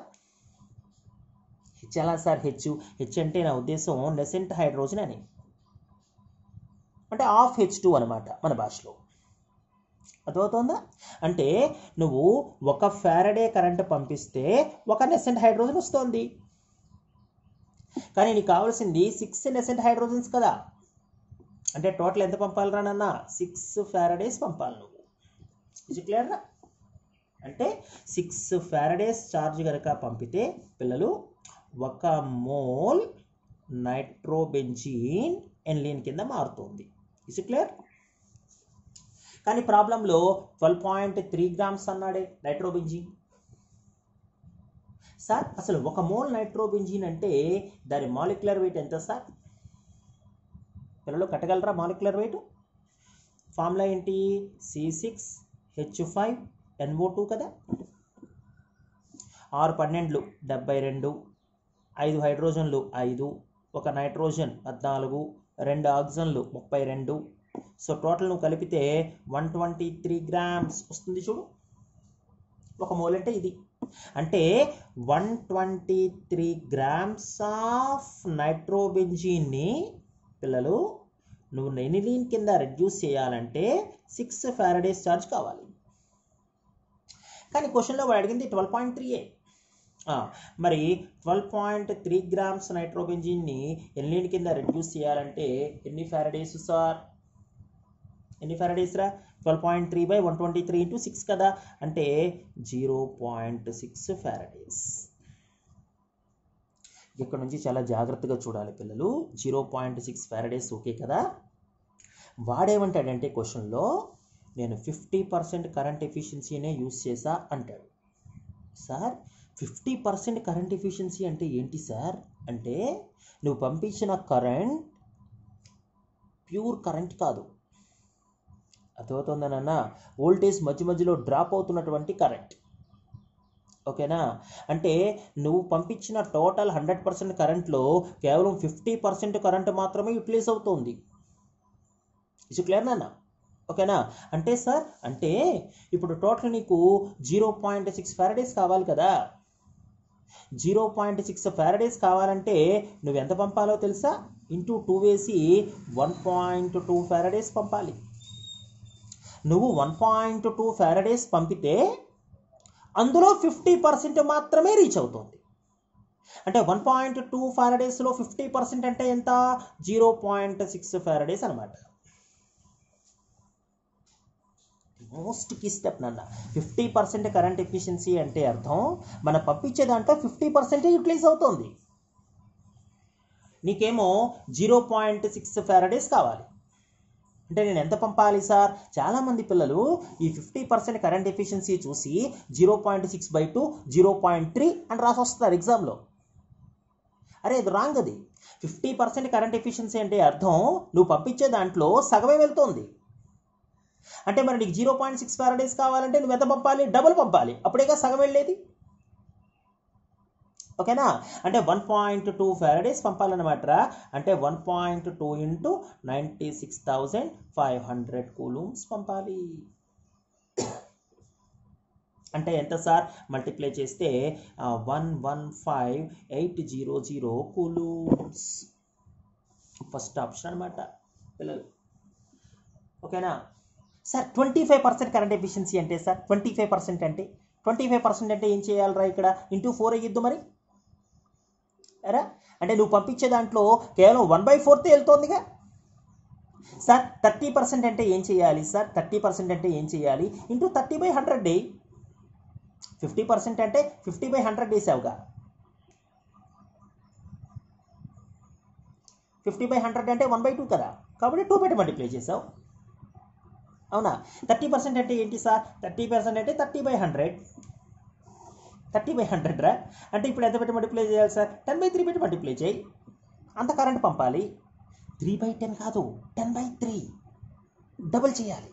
H ఎలా సార్? H అంటే నా ఉద్దేశం నెసెంట్ హైడ్రోజన్ అని, అంటే హాఫ్ H2 అనమాట మన భాషలో. అర్థమవుతుందా? అంటే నువ్వు 1 ఫారడే కరెంట్ పంపిస్తే 1 నెసెంట్ హైడ్రోజన్ వస్తుంది. కానీ నీకు కావాల్సింది 6 నెసెంట్ హైడ్రోజన్స్ కదా, అంటే టోటల్ ఎంత పంపాలిరా నాన్న? 6 ఫారడేస్ పంపాలి నువ్వు. ఇది క్లియర్ రా? అంటే 6 ఫారడేస్ ఛార్జ్ కనుక పంపితే పిల్లలు 1 మోల్ నైట్రోబెంజీన్ ఎన్లీన్ కింద మారుతుంది. ఇది క్లియర్? కానీ ప్రాబ్లంలో 12.3 గ్రామ్స్ అన్నాడే నైట్రోబెంజీన్. సార్ అసలు 1 మోల్ నైట్రోబెంజీన్ అంటే దాని మాలిక్యులర్ వెయిట్ ఎంత సార్? పిల్లలు కట్టగలరా మాలిక్యులర్ వెయిట్? ఫార్ములా ఏంటి? C6H5NO2 కదా. 6 12 72, 5 హైడ్రోజన్లు 5, 1 నైట్రోజన్ 14, 2 ఆక్సిజన్లు 32. సో టోటల్ నువ్వు కలిపితే 123 గ్రామ్స్ వస్తుంది చూడు. 1 మోల్ అంటే ఇది. అంటే 123 గ్రామ్స్ ఆఫ్ నైట్రోబెంజీన్ని పిల్లలు నువ్వు ఎనిలీన్ కింద రెడ్యూస్ చేయాలంటే 6 ఫారడేస్ ఛార్జ్ కావాలి. కానీ క్వశ్చన్లో వాడు అడిగింది 12.3. మరి 12.3 గ్రామ్స్ నైట్రోబెంజీన్ని ఎనిలీన్ కింద రెడ్యూస్ చేయాలంటే ఎన్ని ఫారడేస్ సార్? ఎన్ని ఫారడేస్ రా? 12.3 by 123 into 6 కదా, అంటే 0.6 ఫారడేస్. ఇక్కడ నుంచి చాలా జాగ్రత్తగా చూడాలి పిల్లలు. 0.6 ఫారడేస్ ఓకే కదా. వాడేమంటాడంటే క్వశ్చన్లో నేను 50% కరెంట్ ఎఫిషియన్సీనే యూస్ చేసా అంటాడు. సార్ 50% కరెంట్ ఎఫిషియన్సీ అంటే ఏంటి సార్? అంటే నువ్వు పంపించిన కరెంట్ ప్యూర్ కరెంట్ కాదు, అర్థమవుతుందనన్నా, వోల్టేజ్ మధ్య మధ్యలో డ్రాప్ అవుతున్నటువంటి కరెంట్. ఓకేనా? అంటే నువ్వు పంపించిన టోటల్ 100% కరెంట్లో కేవలం 50% కరెంట్ మాత్రమే యూటిలైజ్ అవుతుంది. ఇది క్లియర్ నాన్న? ఓకేనా? అంటే సార్ అంటే ఇప్పుడు టోటల్ నీకు 0.6 ఫారడేస్ కావాలి కదా. 0.6 ఫారడేస్ కావాలంటే నువ్వు ఎంత పంపాలో తెలుసా? ఇంటూ 2 వేసి 1.2 ఫారడేస్ పంపాలి. నువ్వు 1.2 ఫారడేస్ పంపితే అందులో 50% మాత్రమే రీచ్ అవుతుంది. అంటే 1.2 ఫారడేస్లో 50% అంటే ఎంత? 0.6 ఫారడేస్ అనమాట. మోస్ట్ కీ స్టెప్ నాన్న. 50% కరెంట్ ఎఫిషియన్సీ అంటే అర్థం మనం పంపించే దాంట్లో 50% యూటిలైజ్ అవుతుంది. నీకేమో 0.6 ఫారడేస్ కావాలి అంటే నేను ఎంత పంపాలి సార్? చాలామంది పిల్లలు ఈ 50% కరెంట్ ఎఫిషియన్సీ చూసి 0.6/2 0.3 అని రాసి వస్తున్నారు ఎగ్జామ్లో. అరే ఇది రాంగ్. అది 50% కరెంట్ ఎఫిషియన్సీ అంటే అర్థం నువ్వు పంపించే దాంట్లో సగమే వెళ్తుంది. అంటే మరి నీకు 0.6 ఫారడేస్ కావాలంటే నువ్వు ఎంత పంపాలి? డబుల్ పంపాలి, అప్పుడేగా సగం వెళ్ళేది. ఓకేనా? అంటే 1.2 ఫారడేస్ పంపాలన్నమాట. అంటే 1.2 into 96,500 కూలూమ్స్ పంపాలి. అంటే ఎంత సార్? మల్టిప్లై చేస్తే 115,800 కూలూమ్స్. ఫస్ట్ ఆప్షన్ అనమాట పిల్లలు. ఓకేనా సార్? 25% కరెంట్ ఎఫిషియన్సీ అంటే సార్ 25% అంటే 25% అంటే ఏం చేయాలరా? ఇక్కడ ఇంటూ 4 అయ్యిద్దు మరి. అరా అంటే నువ్వు పంపించే దాంట్లో కేవలం 1/4 వెళ్తోందిగా సార్. 30% అంటే ఏం చేయాలి సార్? 30% అంటే ఏం చేయాలి? ఇంటూ 30/100. 50% అంటే 50/100 వేసావుగా. 50/100 అంటే 1/2 కదా, కాబట్టి 2 పెట్టి మల్టిప్లై చేసావు. అవునా? 30% అంటే ఏంటి సార్? 30% అంటే 30/100. 30/100 రా. అంటే ఇప్పుడు ఎంత పెట్టి మల్టిప్లై చేయాలి సార్? 10/3 పెట్టి మల్టిప్లై చేయి. అంత కరెంట్ పంపాలి. 3/10 కాదు, 10/3 డబుల్ చేయాలి.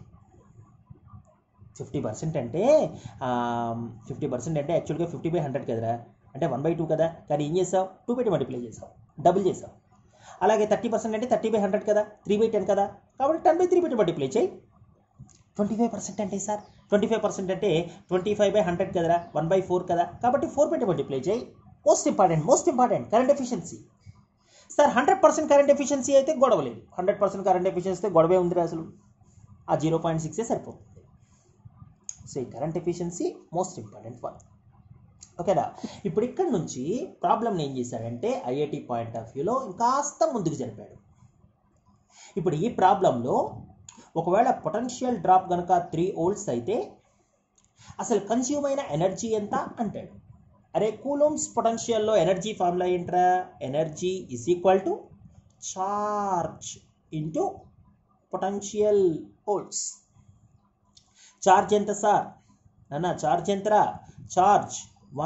50% అంటే 50% అంటే యాక్చువల్గా 50/100 కదరా, అంటే 1/2 కదా. కానీ ఏం చేసావు? 2 పెట్టి మల్టిప్లై చేసావు, డబుల్ చేసావు. అలాగే 30% అంటే 30/100 కదా, 3/10 కదా, కాబట్టి 10/3 పెట్టి మల్టిప్లై చేయి. 25% అంటే సార్ 25% అంటే 25/100 కదరా, 1/4 కదా, కాబట్టి 4 పెట్టి మల్టిప్లై చేయి. Most important current efficiency sir. 100% current efficiency అయితే గొడవ లేదు. 100% కరెంట్ ఎఫిషియన్సీ అయితే గొడవే ఉంది అసలు. ఆ 0.6 సరిపోతుంది. సో ఈ current efficiency most important one. ఓకేనా. ఇప్పుడు ఇక్కడ నుంచి ప్రాబ్లమ్ని ఏం చేశాడంటే ఐఐటి పాయింట్ ఆఫ్ వ్యూలో ఇంకాస్త ముందుకు జరిపాడు. ఇప్పుడు ఈ ప్రాబ్లంలో ఒకవేళ పొటెన్షియల్ డ్రాప్ కనుక 3 వోల్ట్స్ అయితే అసలు కన్స్యూమ్ అయిన ఎనర్జీ ఎంత అంటాడు. అరే కూలూమ్స్ పొటెన్షియల్లో ఎనర్జీ ఫార్ములా ఏంట్రా, energy is equal to charge into potential volts. Charge ఎంత సార్ అన్న, చార్జ్ ఎంతరా, చార్జ్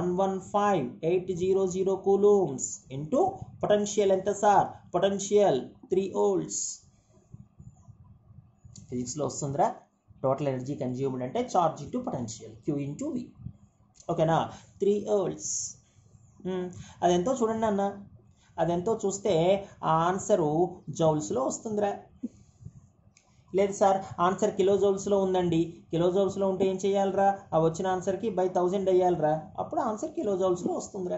115,800 కూలూమ్స్ ఇంటూ పొటెన్షియల్ ఎంత సార్, పొటెన్షియల్ 3 వోల్ట్స్. ఫిజిక్స్లో వస్తుందిరా, టోటల్ ఎనర్జీ కన్జ్యూమ్డ్ అంటే charge into potential, Q into V. ఓకేనా, 3 వోల్ట్స్. అదెంతో చూడండి అన్న, అదెంతో చూస్తే ఆ ఆన్సరు జౌల్స్లో వస్తుందిరా. లేదు సార్ ఆన్సర్ కిలో జౌల్స్లో ఉందండి, కిలో జౌల్స్లో ఉంటే ఏం చేయాలరా, ఆ వచ్చిన ఆన్సర్కి బై 1000 వేయాలరా, అప్పుడు ఆన్సర్ కిలో జౌల్స్లో వస్తుందిరా.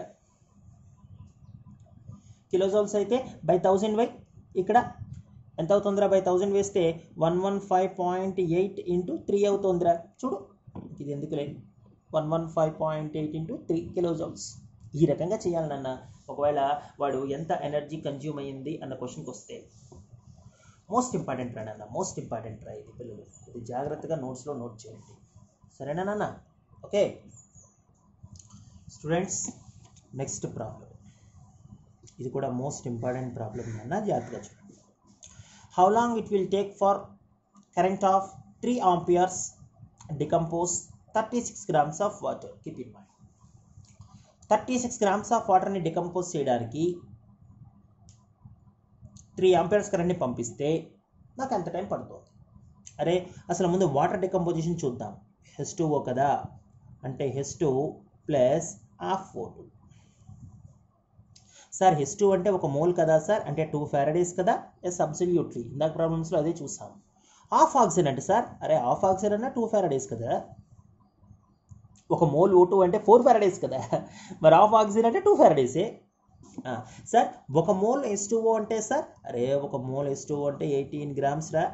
కిలో జౌల్స్ అయితే బై 1000 వై, ఇక్కడ ఎంత అవుతుందిరా, బై 1000 వేస్తే 115.8 ఇంటూ 3 అవుతుందిరా. చూడు ఇది ఎందుకు లేదు, 115.8 ఇంటూ 3 కిలో జౌల్స్. ఈ రకంగా చేయాలన్న ఒకవేళ వాడు ఎంత ఎనర్జీ కన్జ్యూమ్ అయ్యింది అన్న క్వశ్చన్కి వస్తే. మోస్ట్ ఇంపార్టెంట్ రా నాన్న, మోస్ట్ ఇంపార్టెంట్ రా ఇది పిల్లలు, ఇది జాగ్రత్తగా నోట్స్లో నోట్ చేయండి, సరేనా నాన్న. ఓకే స్టూడెంట్స్, నెక్స్ట్ ప్రాబ్లం, ఇది కూడా మోస్ట్ ఇంపార్టెంట్ ప్రాబ్లం నాన్న, జాగ్రత్తగా చూడండి. How long it will take for current of 3 amperes decompose 36 grams of water. Keep in mind 36 grams of వాటర్ని డికంపోజ్ చేయడానికి 3 amperes కరెంట్ని పంపిస్తే నాకు ఎంత టైం పడుతుంది. అరే అసలు ముందు వాటర్ డికంపోజిషన్ చూద్దాం. H2O కదా, అంటే H2 plus half O2. Sir H2 అంటే 1 మోల్ కదా సార్, అంటే 2 ఫారడేస్ కదా. ఎస్ అబ్సల్యూట్లీ, ఇందాక ప్రాబ్లమ్స్లో అదే చూసాం. హాఫ్ ఆక్సిజన్ అంటే సార్, అరే హాఫ్ ఆక్సిజన్ అన్న 2 ఫారడేస్ కదా, 1 మోల్ O2 అంటే 4 ఫారడేస్ కదా, మరి హాఫ్ ఆక్సిజన్ అంటే 2 ఫారడేసే. సార్ 1 మోల్ H2O అంటే సార్, అరే 1 మోల్ H2O అంటే 18 grams రా.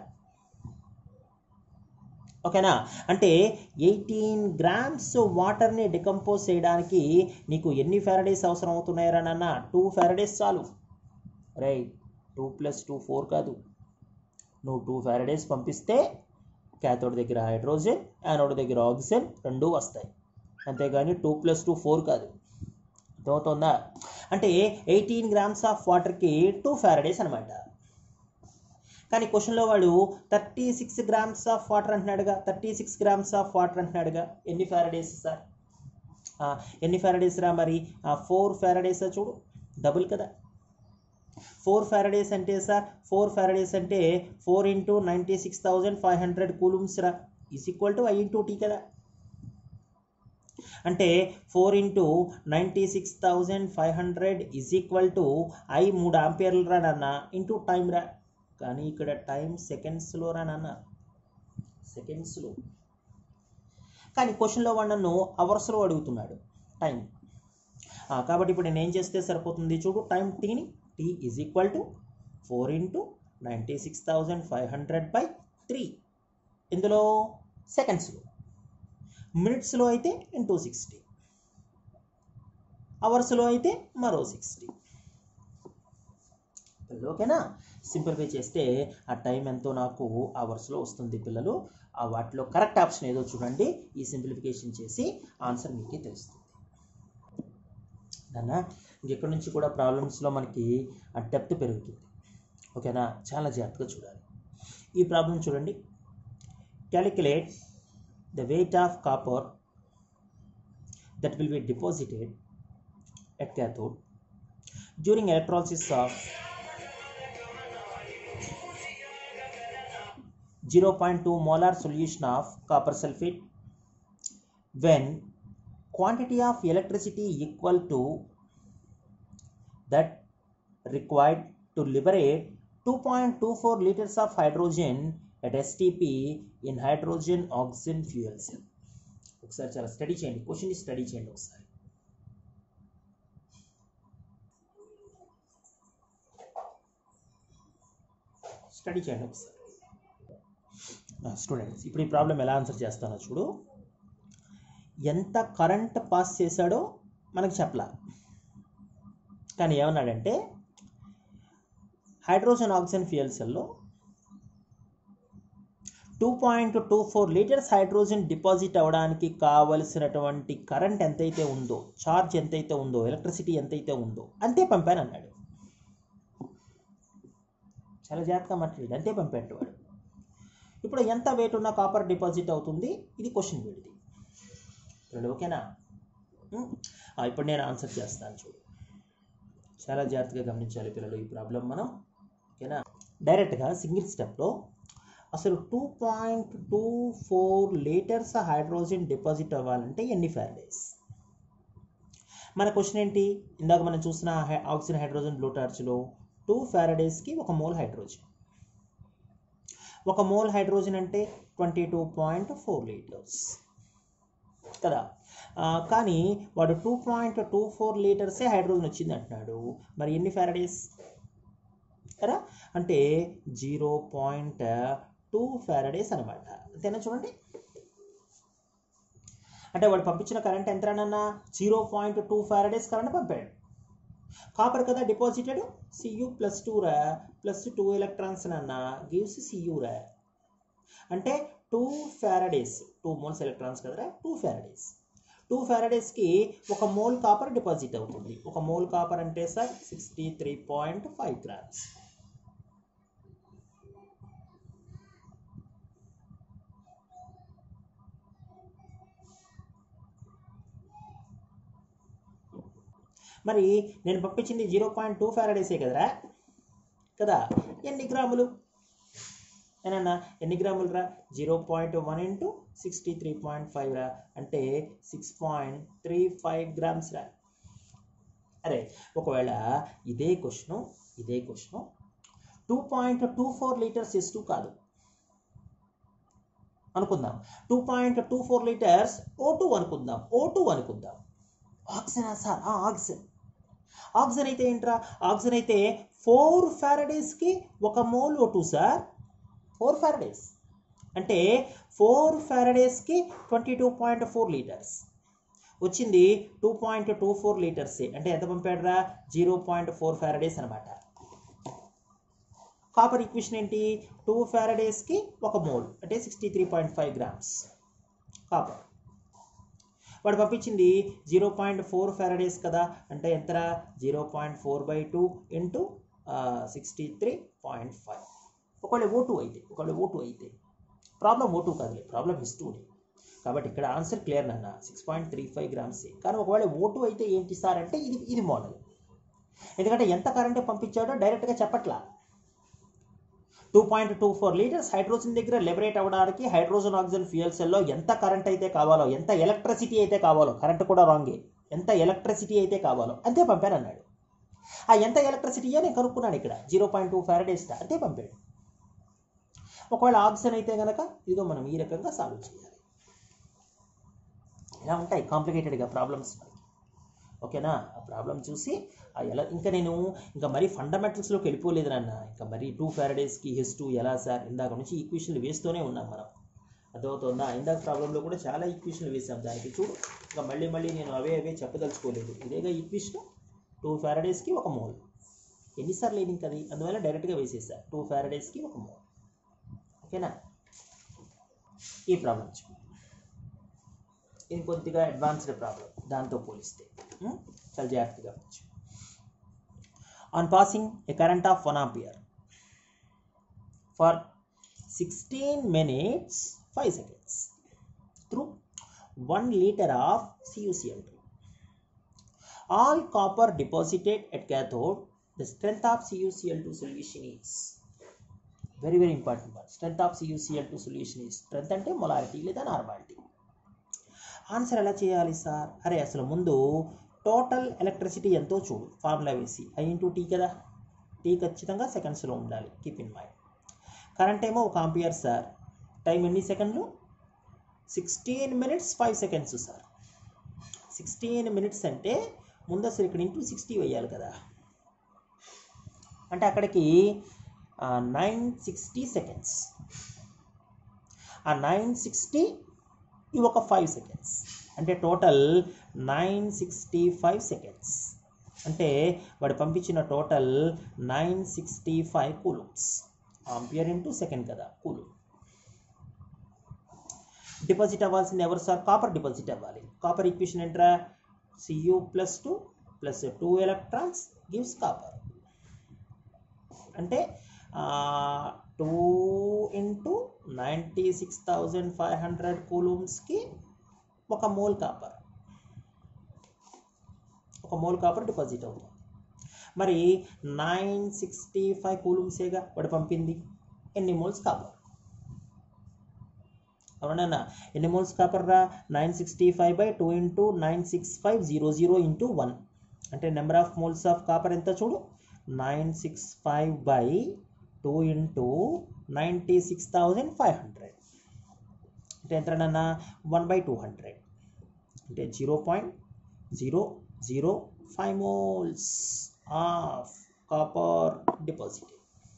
ఓకేనా, అంటే 18 grams వాటర్ని డికంపోజ్ చేయడానికి నీకు ఎన్ని ఫారడేస్ అవసరం అవుతున్నాయరా నాన్న, 2 ఫారడేస్ చాలు. రే 2 + 2 4 కాదు, నువ్వు 2 ఫారడేస్ పంపిస్తే క్యాథోడ్ దగ్గర హైడ్రోజన్, యానోడ్ దగ్గర ఆక్సిజన్ రెండూ వస్తాయి, అంతేగాని 2 + 2 4 కాదు. అర్థమవుతుందా, అంటే 18 grams ఆఫ్ వాటర్కి 2 ఫారడేస్ అనమాట. కానీ క్వశ్చన్లో వాడు 36 grams ఆఫ్ వాటర్ అంటున్నాడుగా, 36 grams ఆఫ్ వాటర్ అంటున్నాడుగా, ఎన్ని ఫారడేస్ సార్, ఎన్ని ఫారడేస్ రా, మరి 4 ఫారడేస్ చూడు, డబుల్ కదా. 4 ఫారడేస్ అంటే సార్, 4 ఫారడేస్ అంటే 4 × 96,500 కూలూమ్స్ రా, is equal to I × T కదా. అంటే 4 × 96,500 ఈజ్ ఈక్వల్ టు I 3 ఆంపియర్లు రా నాన్న, ఇంటూ టైం రా. కానీ ఇక్కడ టైం సెకండ్స్లో రా నాన్న, సెకండ్స్లో. కానీ క్వశ్చన్లో వాడు నన్ను అవర్స్లో అడుగుతున్నాడు టైం. కాబట్టి ఇప్పుడు నేను ఏం చేస్తే సరిపోతుంది చూడు, టైం టీని, T ఈజ్ ఈక్వల్ టు 4 × 96,500/3, ఇందులో సెకండ్స్లో, మినిట్స్లో అయితే ఇంటూ 60, అవర్స్లో అయితే మరో 60. ఓకేనా, సింప్లిఫై చేస్తే ఆ టైం ఎంతో నాకు అవర్స్లో వస్తుంది పిల్లలు. ఆ వాటిలో కరెక్ట్ ఆప్షన్ ఏదో చూడండి, ఈ సింప్లిఫికేషన్ చేసి ఆన్సర్ మీకే తెలుస్తుంది నాన్న. ఇంకెక్కడి నుంచి కూడా ప్రాబ్లమ్స్లో మనకి ఆ డెప్త్ పెరుగుతుంది. ఓకేనా, చాలా జాగ్రత్తగా చూడాలి. ఈ ప్రాబ్లం చూడండి, calculate the weight of copper that will be deposited at cathode during electrolysis of 0.2 molar solution of copper sulfate when quantity of electricity equal to that required to liberate 2.24 liters of hydrogen at STP in hydrogen oxygen fuel cell. ఒకసారి చాలా study చేయండి, question study చేయండి ఒకసారి. Study చేయండి ఒకసారి students. ఇప్పుడు ఈ problem ఎలా ఆన్సర్ చేస్తానో చూడు. ఎంత కరెంట్ పాస్ చేశాడో మనకు చెప్పలా, కానీ ఏమన్నాడంటే హైడ్రోజన్ ఆక్సిజన్ ఫ్యూయల్ సెల్లో 2.24 లీటర్స్ హైడ్రోజన్ డిపాజిట్ అవ్వడానికి కావలసినటువంటి కరెంట్ ఎంతైతే ఉందో, ఛార్జ్ ఎంతైతే ఉందో, ఎలక్ట్రిసిటీ ఎంతైతే ఉందో అంతే పంపాను అన్నాడు. చాలా జాగ్రత్తగా మాట్లాడాడు, అంతే పంపాడు వాడు. ఇప్పుడు ఎంత వెయిట్ ఉన్న కాపర్ డిపాజిట్ అవుతుంది, ఇది క్వశ్చన్ వీడిది. ఇప్పుడు ఓకేనా? ఇప్పుడు నేను ఆన్సర్ చేస్తాను చూడు, చాలా జాగ్రత్తగా గమనించాలి పిల్లలు ఈ ప్రాబ్లం మనం. ఓకేనా? డైరెక్ట్గా సింగిల్ స్టెప్లో అసలు 2.24 లీటర్స్ హైడ్రోజన్ డిపాజిట్ అవ్వాలంటే ఎన్ని ఫారడేస్? మన క్వశ్చన్ ఏంటి? ఇందాక మనం చూసిన ఆక్సిజన్ హైడ్రోజన్ బ్లూ టార్చ్లో 2 ఫారడేస్కి 1 మోల్ హైడ్రోజన్. 1 మోల్ హైడ్రోజన్ అంటే 22.4 లీటర్స్ కదా. కానీ వాడు 2.24 లీటర్సే హైడ్రోజన్ వచ్చింది అంటున్నాడు. మరి ఎన్ని ఫారడేస్ కదా? అంటే 0.2 ఫారడేస్ అనమాట. అంతేనా? చూడండి, అంటే వాడు పంపించిన కరెంట్ ఎంతనన్నా 0.2 ఫారడేస్ కరెంట్ పంపాడు. కాపర్ కదా డిపాజిటెడ్, Cu + 2 రా ప్లస్ 2 ఎలక్ట్రాన్స్ అన్న గివ్స్ Cu రా. అంటే 2 ఫారడేస్, 2 మోల్స్ ఎలక్ట్రాన్స్ కదరా, 2 ఫారడేస్. 2 ఫారడేస్కి 1 మోల్ కాపర్ డిపాజిట్ అవుతుంది. 1 మోల్ కాపర్ అంటే సార్ 63.5 గ్రామ్స్. మరి నేను పంపించింది 0.2 ఫారడేసే కదరా కదా. ఎన్ని గ్రాములు ఏనన్నా? ఎన్ని గ్రాములు రా? 0.1 ఇంటూ 63.5 రా, అంటే 6.35 గ్రామ్స్ రా. అరే ఒకవేళ ఇదే క్వశ్చను 2.24 లీటర్స్ S2 కాదు అనుకుందాం, 2.24 లీటర్స్ O2 అనుకుందాం. ఆక్సిజన్ సార్, ఆక్సిజన్ అయితే ఏంట్రా? ఆక్సిజన్ అయితే 4 ఫారడేస్కి 1 మోల్ O2 సార్. 4 ఫారడేస్ అంటే 4 ఫారడేస్కి 22.4 లీటర్స్ వచ్చింది. 2.24 లీటర్సే అంటే ఎంత పంపాడురా? 0.4 ఫారడేస్ అనమాట. కాపర్ ఈక్వేషన్ ఏంటి? 2 ఫారడేస్కి 1 మోల్ అంటే 63.5 గ్రామ్స్ కాపర్. వాడు పంపించింది 0.4 ఫారడేస్ కదా, అంటే ఎంతరా? 0.4/2 ఇంటూ 63.5. ఒకవేళ O2 అయితే ప్రాబ్లం O2 కాదులే, ప్రాబ్లం S2. కాబట్టి ఇక్కడ ఆన్సర్ క్లియర్ నాన్న, 6.35 గ్రామ్స్. కానీ ఒకవేళ O2 అయితే ఏంటి సార్ అంటే ఇది మోడల్. ఎందుకంటే ఎంత కరెంట్ పంపించాడో డైరెక్ట్గా చెప్పట్లా. 2.24 లీటర్స్ హైడ్రోజన్ దగ్గర లిబరేట్ అవ్వడానికి హైడ్రోజన్ ఆక్సిజన్ ఫ్యూయల్ సెల్లో ఎంత కరెంట్ అయితే కావాలో, ఎంత ఎలక్ట్రిసిటీ అయితే కావాలో, కరెంట్ కూడా రాంగే, ఎంత ఎలక్ట్రిసిటీ అయితే కావాలో అంతే పంపాను అన్నాడు. ఆ ఎంత ఎలక్ట్రిసిటీయో నేను కనుక్కున్నాను ఇక్కడ, 0.2 ఫారడేస్ అంతే పంపాడు. ఒకవేళ ఆక్సిజన్ అయితే కనుక ఇదిగో మనం ఈ రకంగా సాల్వ్ చేయాలి. ఇలా ఉంటాయి కాంప్లికేటెడ్గా ప్రాబ్లమ్స్. ఓకేనా? ఆ ప్రాబ్లం చూసి ఎలా నేను మరీ ఫండమెంటల్స్లోకి వెళ్ళిపోలేదు నాన్న. ఇంకా మరీ 2 ఫారడేస్కి S2 ఎలా సార్? ఇందాక నుంచి ఈక్వేషన్లు వేస్తూనే ఉన్నాం మనం, అర్థమవుతుందా? ఇందాక ప్రాబ్లంలో కూడా చాలా ఈక్వేషన్లు వేసాం దానికి. చూడు, ఇంకా మళ్ళీ నేను అవే చెప్పదలుచుకోలేదు. ఇదేగా ఈక్వేషన్, 2 ఫారడేస్కి 1 మోల్. ఎన్నిసార్లు లేదు ఇంకా అది, అందువల్ల డైరెక్ట్గా వేసేసా 2 ఫారడేస్కి 1 మోల్. ఓకేనా? ఈ ప్రాబ్లం చూడు, ఇది కొద్దిగా అడ్వాన్స్డ్ ప్రాబ్లం దాంతో పోలిస్తే. చాలా జాగ్రత్తగా వచ్చు. On passing a current of 1 ampere for 16 minutes 5 seconds through 1 liter of CuCl2, all copper deposited at cathode, the strength of CuCl2 solution is very important part. Strength of CuCl2 solution is, strength అంటే molarity లేదా normality. Answer ఎలా చేయాలి sir? అరే అసలు ముందు total electricity ఎంతో చూడు, formula వేసి I × T కదా. T ఖచ్చితంగా సెకండ్స్లో ఉండాలి, కీప్ ఇన్ మైండ్. కరెంట్ ఏమో 1 ఆంపియర్ సార్. టైం ఎన్ని సెకండ్లు? 16 minutes 5 seconds సార్. 16 minutes అంటే ముందు అసలు ఇక్కడ ఇంటూ 60 వేయాలి కదా, అంటే అక్కడికి 960 seconds. ఆ 960 ఇవి ఒక 5 seconds అంటే టోటల్ 965 సెకండ్స్. అంటే వాడు పంపించిన total 965 coulombs. Ampere into second కదా కూలూమ్. డిపాజిట్ అవ్వాల్సింది ఎవరు సార్? కాపర్ డిపాజిట్ అవ్వాలి. కాపర్ ఈక్వేషన్ ఏంట్రా? Cu + 2 + 2 electrons gives copper. అంటే 2 × 96,500 కూలూమ్స్కి 1 mole copper. 1 mole copper deposit అవుతుంది. మరి 965 కూలూమ్సేగా వాడు పంపింది. ఎన్ని మోల్స్ కాపర్? అవునన్నా, ఎన్ని మోల్స్ కాపర్ రా? 965/2 × 96500 × 1 అంటే number of moles of copper ఎంత చూడు? 965/2 × 96,500 అంటే ఎంతనన్నా? 1/200 అంటే 0.005 మోల్స్ ఆఫ్ కాపర్ డిపాజిట్.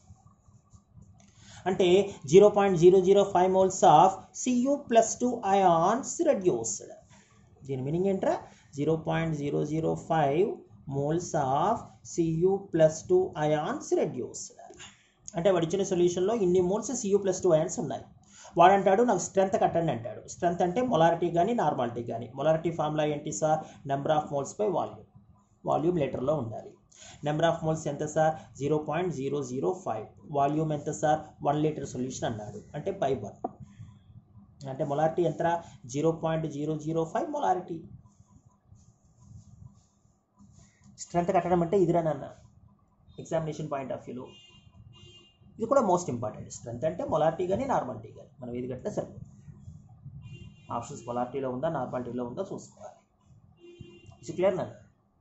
అంటే 0.005 moles of Cu + 2 ions reduced. దీని మీనింగ్ ఏంట్రా? 0.005 moles of Cu + 2 ions reduced. అంటే వాడు ఇచ్చిన సొల్యూషన్లో ఇన్ని మోల్స్ Cu + 2 అయాన్స్ ఉన్నాయి. వాడంటాడు నాకు స్ట్రెంత్ కట్టండి అంటాడు. స్ట్రెంత్ అంటే మొలారిటీ కానీ నార్మాలిటీ కానీ. మొలారిటీ ఫార్ములా ఏంటి sir? Number of moles by volume. Volume లీటర్లో ఉండాలి. నెంబర్ ఆఫ్ మోల్స్ ఎంత సార్? 0.005. వాల్యూమ్ ఎంత సార్? 1 లీటర్ సొల్యూషన్ అన్నాడు అంటే బై 1. అంటే మొలారిటీ ఎంత? 0.005 మొలారిటీ. స్ట్రెంత్ కట్టడం అంటే ఇదిరానన్న ఎగ్జామినేషన్ పాయింట్ ఆఫ్ వ్యూలో ఇది కూడా మోస్ట్ ఇంపార్టెంట్. స్ట్రెంత్ అంటే మొలారిటీ కానీ నార్మాలిటీ కానీ మనం ఏది కట్టినా సరిపోతుంది. ఆప్షన్స్ మొలారిటీలో ఉందా నార్మాలిటీలో ఉందా చూసుకోవాలి. ఇట్స్ క్లియర్ నన్న.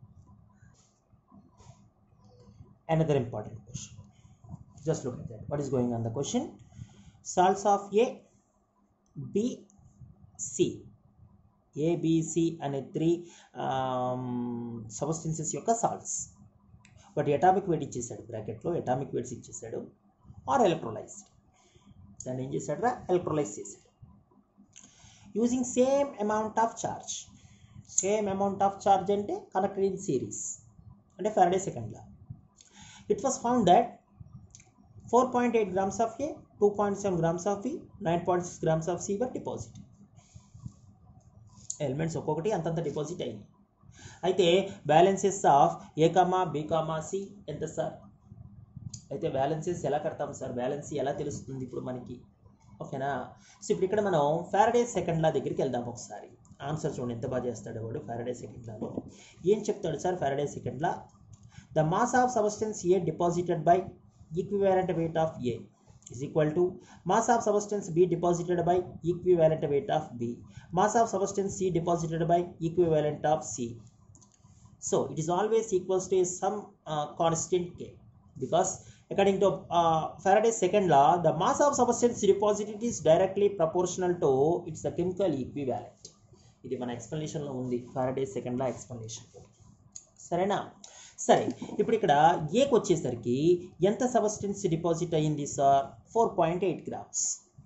Another important question. Just look at that. What is going on the question? Salts of A, B, C. A, B, C అనే 3 సబ్స్టెన్సెస్ యొక్క సాల్ట్స్. వాటి అటామిక్ వెయిట్ ఇచ్చేసాడు, బ్రాకెట్లో అటామిక్ వెయిట్స్ ఇచ్చేసాడు. Are electrolysed. దాన్ని ఏం చేశాడు? ఎలక్ట్రోలైజ్ చేశాడు. Using same amount of charge. Same amount of charge అంటే కనెక్టెడ్ ఇన్ సిరీస్ అంటే Faraday second law. It was found that 4.8 grams of A, 2.7 grams of B, 9.6 grams of C were deposited. Elements ఒక్కొక్కటి అంతంత deposit అయ్యింది. అయితే balances of A, B, C ఎంత sir? అయితే balances ఎలా కడతాం సార్? బ్యాలెన్స్ ఎలా తెలుస్తుంది ఇప్పుడు మనకి? ఓకేనా? సో ఇప్పుడు ఇక్కడ మనం ఫారడే సెకండ్ లా దగ్గరికి వెళ్దాం ఒకసారి. ఆన్సర్ చూడండి ఎంత బాగా చేస్తాడు వాడు. ఫారడే సెకండ్ లాలో ఏం చెప్తాడు sir? Faraday second law the mass of substance A deposited by equivalent weight of A is equal to mass of substance B deposited by equivalent weight of B, mass of substance C deposited by equivalent of C. So it is always equals to some constant K, because according to Faraday's second law, the mass of substance deposited is directly proportional to its the chemical equivalent. ఇది మన explanation లో ఉంది, Faraday second లా explanation. సరేనా? సరే, ఇప్పుడు ఇక్కడ ఏకి వచ్చేసరికి ఎంత సబ్స్టెన్స్ డిపాజిట్ అయ్యింది sir? 4.8 grams.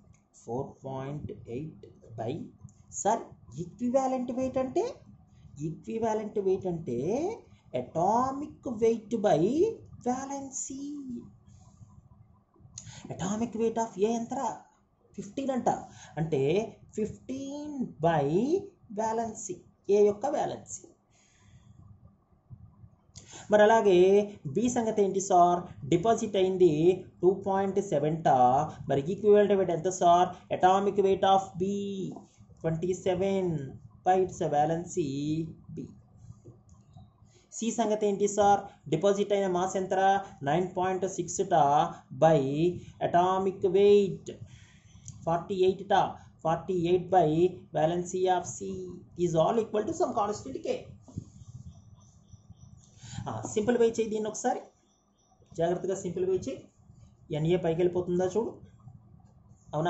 4.8 by sir equivalent weight అంటే? ఈక్వివాలెంట్ వెయిట్ అంటే atomic weight by valency. Atomic weight of A ఎంతరా? 15 అంట. అంటే 15 బై వ్యాలెన్సీ, ఏ యొక్క వ్యాలెన్సీ. మరి అలాగే బి సంగతి ఏంటి సార్? డిపాజిట్ అయింది 2.7 టా. మరి ఈక్వివలెంట్ వెయిట్ ఎంత sir? Atomic weight of B 27 by it's valency B. C సంగతి ఏంటి సార్? డిపాజిట్ అయిన మాస్ ఎంతరా? 9.6 టా బై అటామిక్ వెయిట్ 48 టా. 48 by valency of C is all equal to some constant K. Simplify చేయి దీన్ని ఒకసారి, జాగ్రత్తగా సింప్లిఫై చేయి. ఎన్ఏ పైకి వెళ్ళిపోతుందా చూడు. అవునా?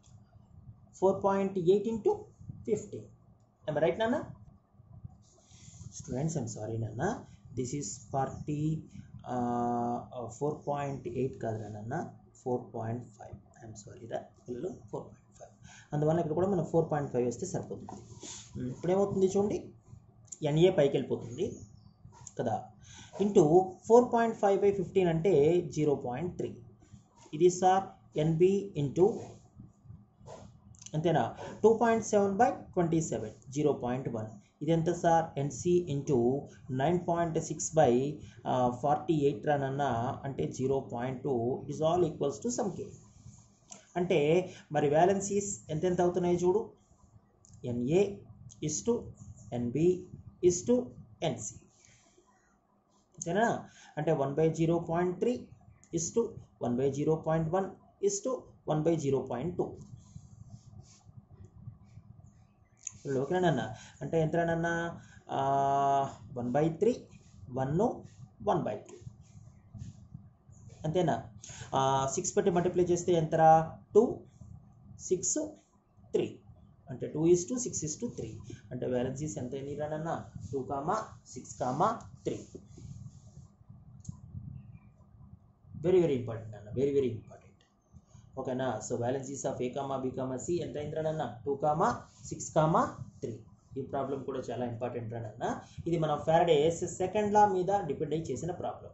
4.8 × 50. Am I right, Nana? Students, I'm sorry, Nana. This is 4.8 కాదు Nana, 4.5. I'm sorry, రా పిల్లలు 4.5. అందువల్ల ఇక్కడ కూడా మనం 4.5 వేస్తే సరిపోతుంది. ఇప్పుడు ఏమవుతుంది చూడండి, NA పైకి వెళ్ళిపోతుంది కదా, ఇంటూ 4.5/15 అంటే 0.3. ఇది సార్ NB ఇంటూ అంతేనా 2.7/27 0.1. ఇది ఎంత సార్ NC ఇంటూ 9.6/48 రానన్నా అంటే 0.2. It is all equals to some K. అంటే మరి వ్యాలెన్సీస్ ఎంతెంత అవుతున్నాయి చూడు, NA is to NB is to NC. అంతేనా, అంటే 1/0.3 ఇస్ టు 1/0.1 ఇస్ టు 1/0.2. ఓకేనా, అంటే ఎంతనన్నా 1/3 1 1/2 అంతేనా. 6 పెట్టి మల్టిప్లై చేస్తే ఎంతరా 2 6 3 అంటే 2:6:3. అంటే వ్యాలెన్సీస్ ఎంత అయినారన్నా 2, 6, 3. వెరీ వెరీ ఇంపార్టెంట్ అన్న, వెరీ వెరీ ఇంపార్టెంట్. ఓకేనా. So valencies of A, B, C ఎంత అయిందిరానన్న 2, 6, 3. ఈ ప్రాబ్లం కూడా చాలా ఇంపార్టెంట్ రానన్న. ఇది మన ఫారడేస్ సెకండ్ లా మీద డిపెండ్ అయ్యి చేసిన ప్రాబ్లం,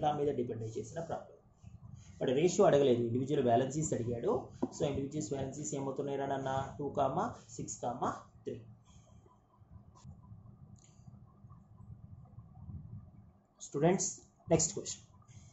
బట్ రేషియో అడగలేదు, ఇండివిజువల్ వ్యాలెన్సీస్ అడిగాడు. సో ఇండివిజువల్స్ వ్యాలెన్సీస్ ఏమవుతున్నాయి రానన్న 2, 6, 3. Students next question.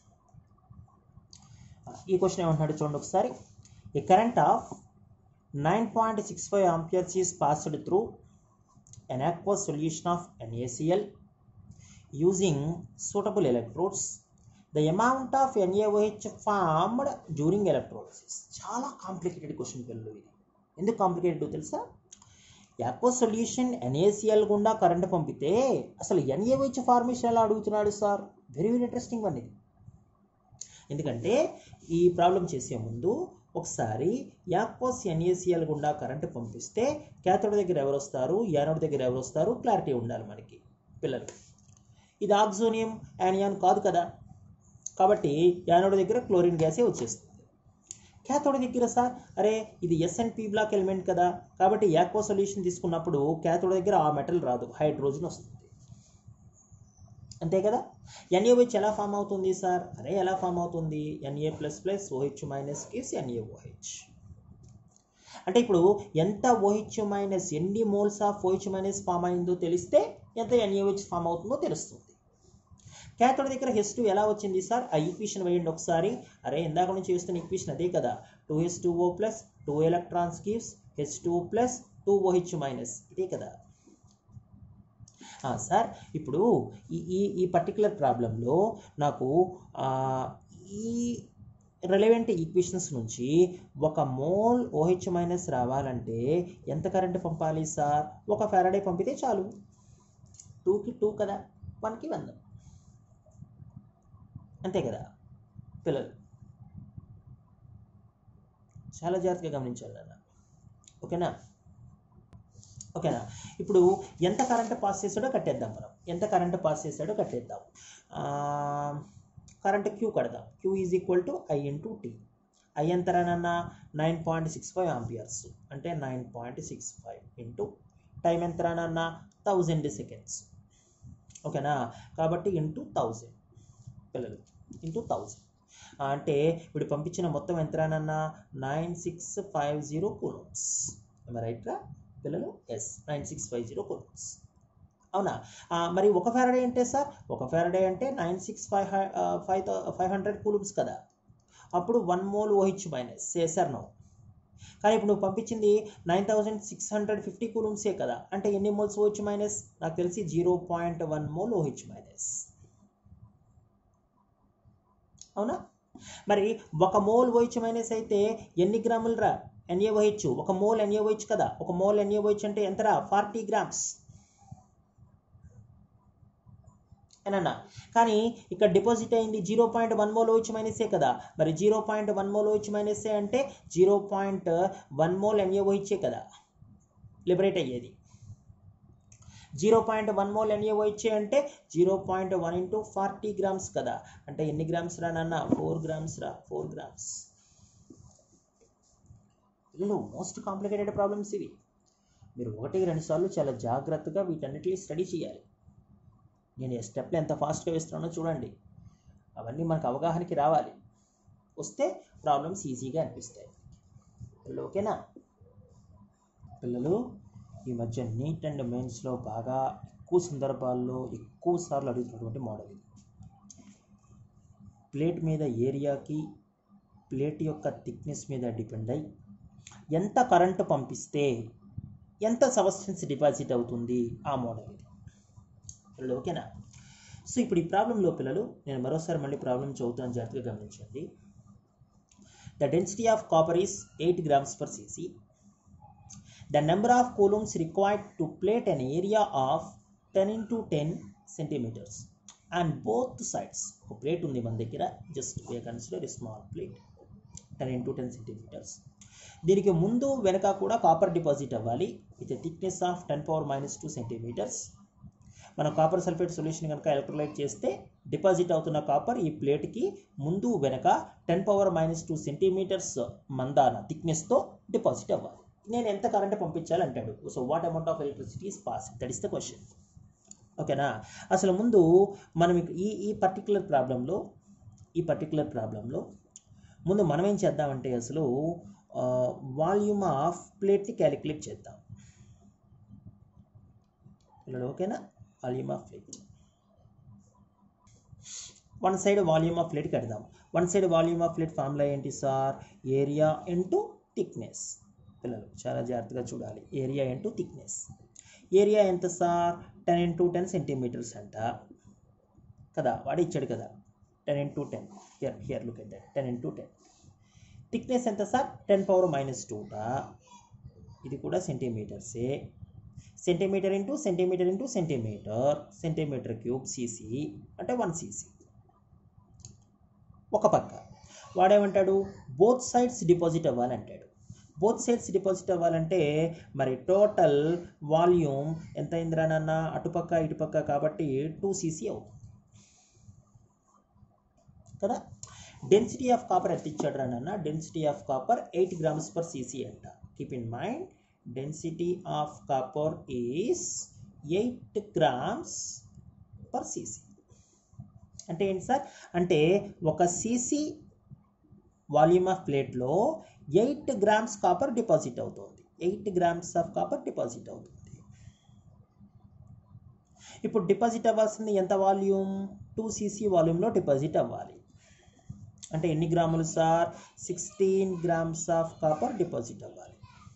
ఈ క్వశ్చన్ ఏమంటున్నాడు చూడండి ఒకసారి. A current of 9.65 amperes is passed through an aqueous solution of NaCl using suitable electrodes. The amount of NaOH formed during electrolysis. చాలా కాంప్లికేటెడ్ క్వశ్చన్ పిల్లలు ఇది. ఎందుకు కాంప్లికేటెడ్ తెలుసా? యాక్వస్ సొల్యూషన్ NaCl గుండా కరెంట్ పంపితే అసలు NaOH ఫార్మేషన్ ఎలా అడుగుతున్నాడు sir? Very very interesting one ఇది. ఎందుకంటే ఈ ప్రాబ్లం చేసే ముందు ఒకసారి యాక్వస్ NaCl గుండా కరెంట్ పంపిస్తే క్యాథోడ్ దగ్గర ఎవరు వస్తారు, యానోడ్ దగ్గర ఎవరు వస్తారు, క్లారిటీ ఉండాలి మనకి పిల్లలు. ఇది ఆక్సోనియం యానియాన్ కాదు కదా, కాబట్టి యానోడ్ దగ్గర క్లోరిన్ గ్యాసే వచ్చేస్తుంది. క్యాథోడ్ దగ్గర సార్ అరే ఇది SnP బ్లాక్ ఎలిమెంట్ కదా, కాబట్టి యాక్వా సొల్యూషన్ తీసుకున్నప్పుడు క్యాథోడ్ దగ్గర ఆ మెటల్ రాదు, హైడ్రోజన్ వస్తుంది. అంతే కదా. NaOH ఎలా ఫామ్ అవుతుంది సార్? అరే ఎలా ఫామ్ అవుతుంది? Na++OH- gives NaOH. అంటే ఇప్పుడు ఎంత OH- ఎన్ని మోల్స్ ఆఫ్ OH- ఫామ్ అయిందో తెలిస్తే ఎంత NaOH ఫామ్ అవుతుందో తెలుస్తుంది. క్యాథోడ్ దగ్గర H2 ఎలా వచ్చింది సార్? ఆ ఈక్వేషన్ వేయండి ఒకసారి. అరే ఇందాక నుంచి చూస్తున్న ఈక్వేషన్ అదే కదా, 2H2O + 2 electrons gives H2 + 2OH-, ఇదే కదా సార్. ఇప్పుడు ఈ పర్టికులర్ ప్రాబ్లంలో నాకు ఈ రిలవెంట్ ఈక్వేషన్స్ నుంచి 1 మోల్ OH- రావాలంటే ఎంత కరెంట్ పంపాలి సార్? 1 ఫారడే పంపితే చాలు. 2కి 2 కదా, 1కి 1. అంతే కదా పిల్లలు, చాలా జాగ్రత్తగా గమనించాలి నాన్న. ఓకేనా. ఇప్పుడు ఎంత కరెంట్ పాస్ చేసాడో కట్టేద్దాం మనం. కరెంట్ Q కడదాం. Q is equal to I × T. I ఎంతరానన్నా 9.65 amperes అంటే 9.65 ఇంటూ టైం ఎంతరానన్నా 1000 seconds. ఓకేనా, కాబట్టి ఇంటూ 1000 పిల్లలు, ఇంటూ 1000 అంటే ఇప్పుడు పంపించిన మొత్తం ఎంతరానన్నా 9650 కూలమ్స్. రైట్ రా పిల్లలు? Yes, 9650 coulombs. అవునా. మరి 1 ఫారడే అంటే సార్, 1 ఫారడే అంటే 96500 కూలమ్స్ కదా, అప్పుడు 1 మోల్ OH- చేశారు నువ్వు. కానీ ఇప్పుడు నువ్వు పంపించింది 9650 కూలమ్సే కదా, అంటే ఎన్ని మోల్స్ OH-? నాకు తెలిసి 0.1 మోల్ OH-. అవునా. మరి 1 మోల్ OH- అయితే ఎన్ని గ్రాములు రా NaOH? 1 మోల్ NaOH కదా, 1 మోల్ NaOH అంటే ఎంతరా? 40 grams ఏనన్నా. కానీ ఇక్కడ డిపాజిట్ అయింది 0.1 మోల్ OH- కదా, మరి 0.1 మోల్ OH- అంటే 0.1 మోల్ NaOH కదా లిబరేట్ అయ్యేది. 0.1 మోల్ NaOH అంటే 0.1 × 40 grams కదా, అంటే ఎన్ని గ్రామ్స్ రా నాన్న? 4 grams రా, 4 grams. మోస్ట్ కాంప్లికేటెడ్ ప్రాబ్లమ్స్ ఇవి. మీరు 1-2 సార్లు చాలా జాగ్రత్తగా వీటన్నిటిని స్టడీ చేయాలి. నేను స్టెప్లు ఎంత ఫాస్ట్గా వేస్తున్నానో చూడండి. అవన్నీ మనకు అవగాహనకి రావాలి. వస్తే ప్రాబ్లమ్స్ ఈజీగా అనిపిస్తాయి. పిల్లలు ఓకేనా? పిల్లలు ఈ మధ్య నీట్ అండ్ మెయిన్స్లో బాగా ఎక్కువ సందర్భాల్లో ఎక్కువ సార్లు అడుగుతున్నటువంటి మోడల్ ఇది. ప్లేట్ మీద ఏరియాకి ప్లేట్ యొక్క థిక్నెస్ మీద డిపెండ్ అయ్యి ఎంత కరెంటు పంపిస్తే ఎంత సబ్స్టెన్స్ డిపాజిట్ అవుతుంది ఆ మోడల్ ఇది. పిల్లలు ఓకేనా? సో ఇప్పుడు ఈ ప్రాబ్లంలో పిల్లలు నేను మరోసారి మళ్ళీ ప్రాబ్లం చదువుతాను, జాగ్రత్తగా గమనించండి. The density of copper is 8 grams per cc. The number of coulombs required to plate an area of 10 into 10 centimeters on both sides. ఒక ప్లేట్ ఉంది మన దగ్గర, just we consider a small plate 10 into 10 centimeters. దీనికి ముందు వెనక కూడా copper deposit అవ్వాలి with thickness of 10⁻² centimeters. మనం కాపర్ సల్ఫేట్ సొల్యూషన్ కనుక ఎలక్ట్రోలైట్ చేస్తే డిపాజిట్ అవుతున్న కాపర్ ఈ ప్లేట్కి ముందు వెనక 10⁻² centimeters మందాన థిక్నెస్తో డిపాజిట్ అవ్వాలి. నేను ఎంత కరెంట్ పంపించాలి అంటాడు. So what amount of electricity is pass, that is the question. ఓకేనా? అసలు ముందు మనం ఈ పర్టికులర్ ప్రాబ్లంలో ముందు మనం ఏం చేద్దామంటే అసలు వాల్యూమ్ ఆఫ్ ప్లేట్ని క్యాలిక్యులేట్ చేద్దాం. ఓకేనా? Volume of plate, one side volume of plate కడదాం. One side volume of plate formula ఏంటి సార్? Area into thickness. పిల్లలు చాలా జాగ్రత్తగా చూడాలి. Area into thickness. ఏరియా ఎంత సార్? 10 into 10 centimeters అంట కదా, వాడు ఇచ్చాడు కదా 10 into 10. Here look at that, 10 into 10. Thickness ఎంత సార్? 10⁻². ఇది కూడా సెంటీమీటర్సే. Centimetre into centimetre into centimetre, centimetre cube cc అంటే 1 cc. ఒక పక్క వాడేమంటాడు? బోత్ సైడ్స్ డిపాజిట్ అవ్వాలంటాడు. బోత్ సైడ్స్ డిపాజిట్ అవ్వాలంటే మరి టోటల్ వాల్యూమ్ ఎంత అయిందిరా నాన్న? అటుపక్క ఇటుపక్క కాబట్టి 2 cc అవుతుంది కదా. డెన్సిటీ ఆఫ్ కాపర్ ఎంత ఇచ్చాడు రా నాన్న? Density of copper 8 grams per cc అంట. Keep in mind, density of copper is 8 grams per cc. అంటే ఏంటి సార్? అంటే ఒక cc వాల్యూమ్ ఆఫ్ ప్లేట్లో 8 grams కాపర్ డిపాజిట్ అవుతుంది. 8 grams ఆఫ్ కాపర్ డిపాజిట్ అవుతుంది. ఇప్పుడు డిపాజిట్ అవ్వాల్సింది ఎంత వాల్యూమ్? 2 cc వాల్యూమ్లో డిపాజిట్ అవ్వాలి. అంటే ఎన్ని గ్రాములు సార్? 16 grams ఆఫ్ కాపర్ డిపాజిట్ అవ్వాలి.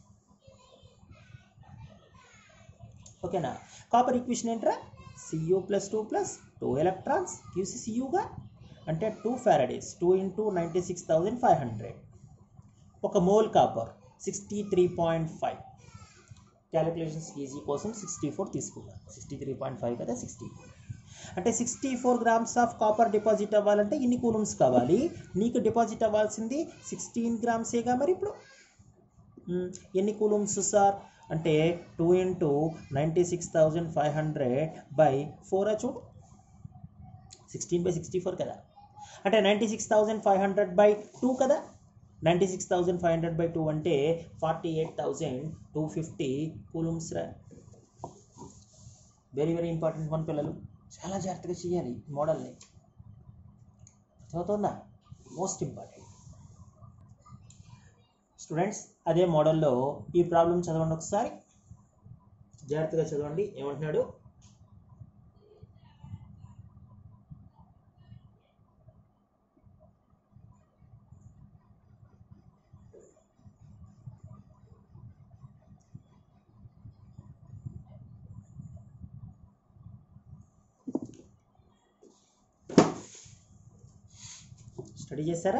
ఓకేనా? కాపర్ ఈక్వేషన్ ఏంట్రా? Cu + 2 + 2 electrons gives Cuగా అంటే 2 farads, 2 into 96,500. ఒక మోల్ కాపర్ 63.5. క్యాలిక్యులేషన్స్ ఈజీ కోసం 64 తీసుకున్నాను. 63.5 కదా, 64. అంటే 64 grams ఆఫ్ కాపర్ డిపాజిట్ అవ్వాలంటే ఇన్ని కూలమ్స్ కావాలి. నీకు డిపాజిట్ అవ్వాల్సింది 16 grams-ఏగా. మరి ఇప్పుడు ఎన్ని కూలమ్స్ సార్? అంటే 2 into 96,500 by 4 చూడు, 16/64 కదా. అంటే 96,500 by 2 కదా. 96,500 by 2 అంటే 48,250 కూలమ్స్ రా. వెరీ వెరీ ఇంపార్టెంట్ వన్ పిల్లలు, చాలా జాగ్రత్తగా చేయాలి మోడల్ని. చదువుతుందా? Most important students. అదే మోడల్లో ఈ ప్రాబ్లం చదవండి ఒకసారి, జాగ్రత్తగా చదవండి. ఏమంటున్నాడు? స్టడీ చేశారా?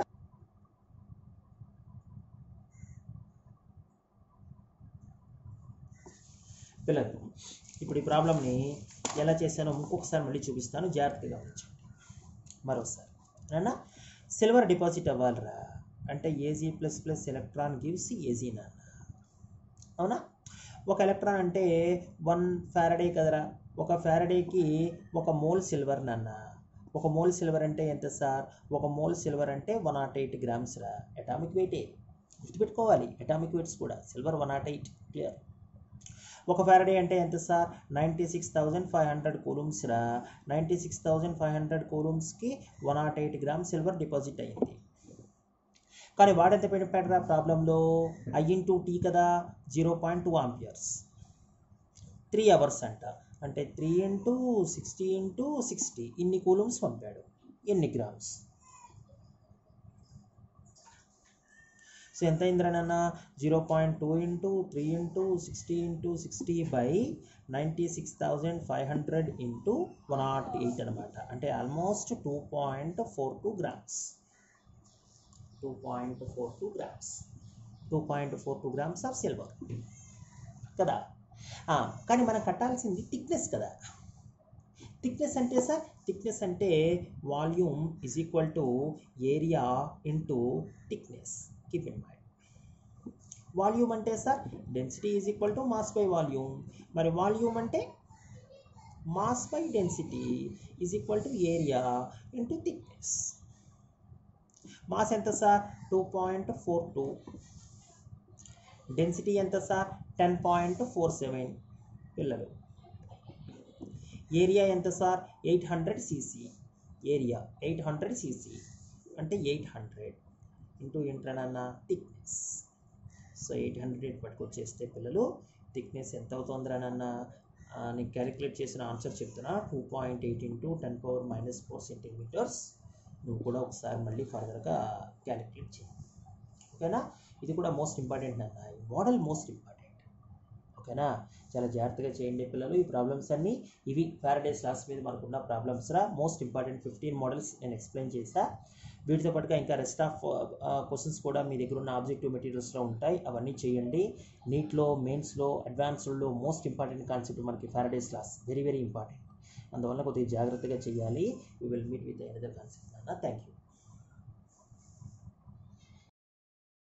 పిల్లలు ఇప్పుడు ఈ ప్రాబ్లమ్ని ఎలా చేశానో ఇంకొకసారి మళ్ళీ చూపిస్తాను, జాగ్రత్తగా గమనించండి. మరోసారి నాన్న, సిల్వర్ డిపాజిట్ అవ్వాలిరా అంటే Ag++ ఎలక్ట్రాన్ గివ్స్ Ag నాన్న. అవునా? ఒక ఎలక్ట్రాన్ అంటే 1 ఫారడే కదరా. ఒక ఫారడేకి 1 మోల్ సిల్వర్ నాన్న. 1 మోల్ సిల్వర్ అంటే ఎంత సార్? 1 మోల్ సిల్వర్ అంటే 108 grams రా. అటామిక్ వెయిటే గుర్తుపెట్టుకోవాలి, అటామిక్ వెయిట్స్ కూడా. Silver 108, clear. ఒక ఫారడే అంటే ఎంత సార్ 96,500 కూలూమ్స్ రా. 96,500 కూలూమ్స్కి 108 గ్రామ్ సిల్వర్ డిపాజిట్ అయింది. కానీ వాడెంత పెట్టాడు రా ప్రాబ్లంలో, I/T కదా 0.2 ఆంపియర్స్, 3 అవర్స్ అంట, అంటే 3 × 60 × 60 ఇన్ని కూలూమ్స్ పంపాడు. ఎన్ని గ్రామ్స్? సో ఎంత అయిందిరా నాన్న, 0.2 × 3 × 60 × 60 బై 96,500 × 108 అనమాట. అంటే almost 2.42 grams. 2.42 grams 2.42 grams of silver కదా. కానీ మనం కట్టాల్సింది థిక్నెస్ కదా. థిక్నెస్ అంటే సార్, థిక్నెస్ అంటే volume is equal to area into thickness. Keep in mind. Volume అంటే sir density is equal to mass by volume. మరి వాల్యూమ్ అంటే mass by density is equal to area into thickness. Mass ఎంత sir 2.42, డెన్సిటీ ఎంత sir 10.47 పిల్లలు. Area ఎంత sir 800 cc. Area 800 cc అంటే 800 into ఏంటనన్న థిక్నెస్. సో 800 పట్టుకొచ్చేస్తే పిల్లలు థిక్నెస్ ఎంత అవుతుందిరానన్న, నేను క్యాలిక్యులేట్ చేసిన ఆన్సర్ చెప్తున్నా, 2.8 × 10⁻⁴ సెంటీమీటర్స్. నువ్వు కూడా ఒకసారి మళ్ళీ ఫర్దర్గా క్యాలిక్యులేట్ చేయి. ఓకేనా? ఇది కూడా మోస్ట్ ఇంపార్టెంట్ అన్న, ఈ మోడల్ మోస్ట్ ఇంపార్టెంట్. ఓకేనా? చాలా జాగ్రత్తగా చేయండి పిల్లలు. ఈ ప్రాబ్లమ్స్ అన్నీ ఇవి ఫారడేస్ లాస్ మీద మనకున్న ప్రాబ్లమ్స్ రా. మోస్ట్ ఇంపార్టెంట్ 15 మోడల్స్ నేను ఎక్స్ప్లెయిన్ చేశా. వీటితో పాటుగా ఇంకా రెస్ట్ ఆఫ్ క్వశ్చన్స్ కూడా మీ దగ్గర ఉన్న ఆబ్జెక్టివ్ మెటీరియల్స్లో ఉంటాయి. అవన్నీ చేయండి. నీట్లో, మెయిన్స్లో, అడ్వాన్స్డ్లో మోస్ట్ ఇంపార్టెంట్ కాన్సెప్ట్ మనకి Faraday's laws, very very important. అందువల్ల కొద్దిగా జాగ్రత్తగా చేయాలి. We will meet with another concept. Thank you.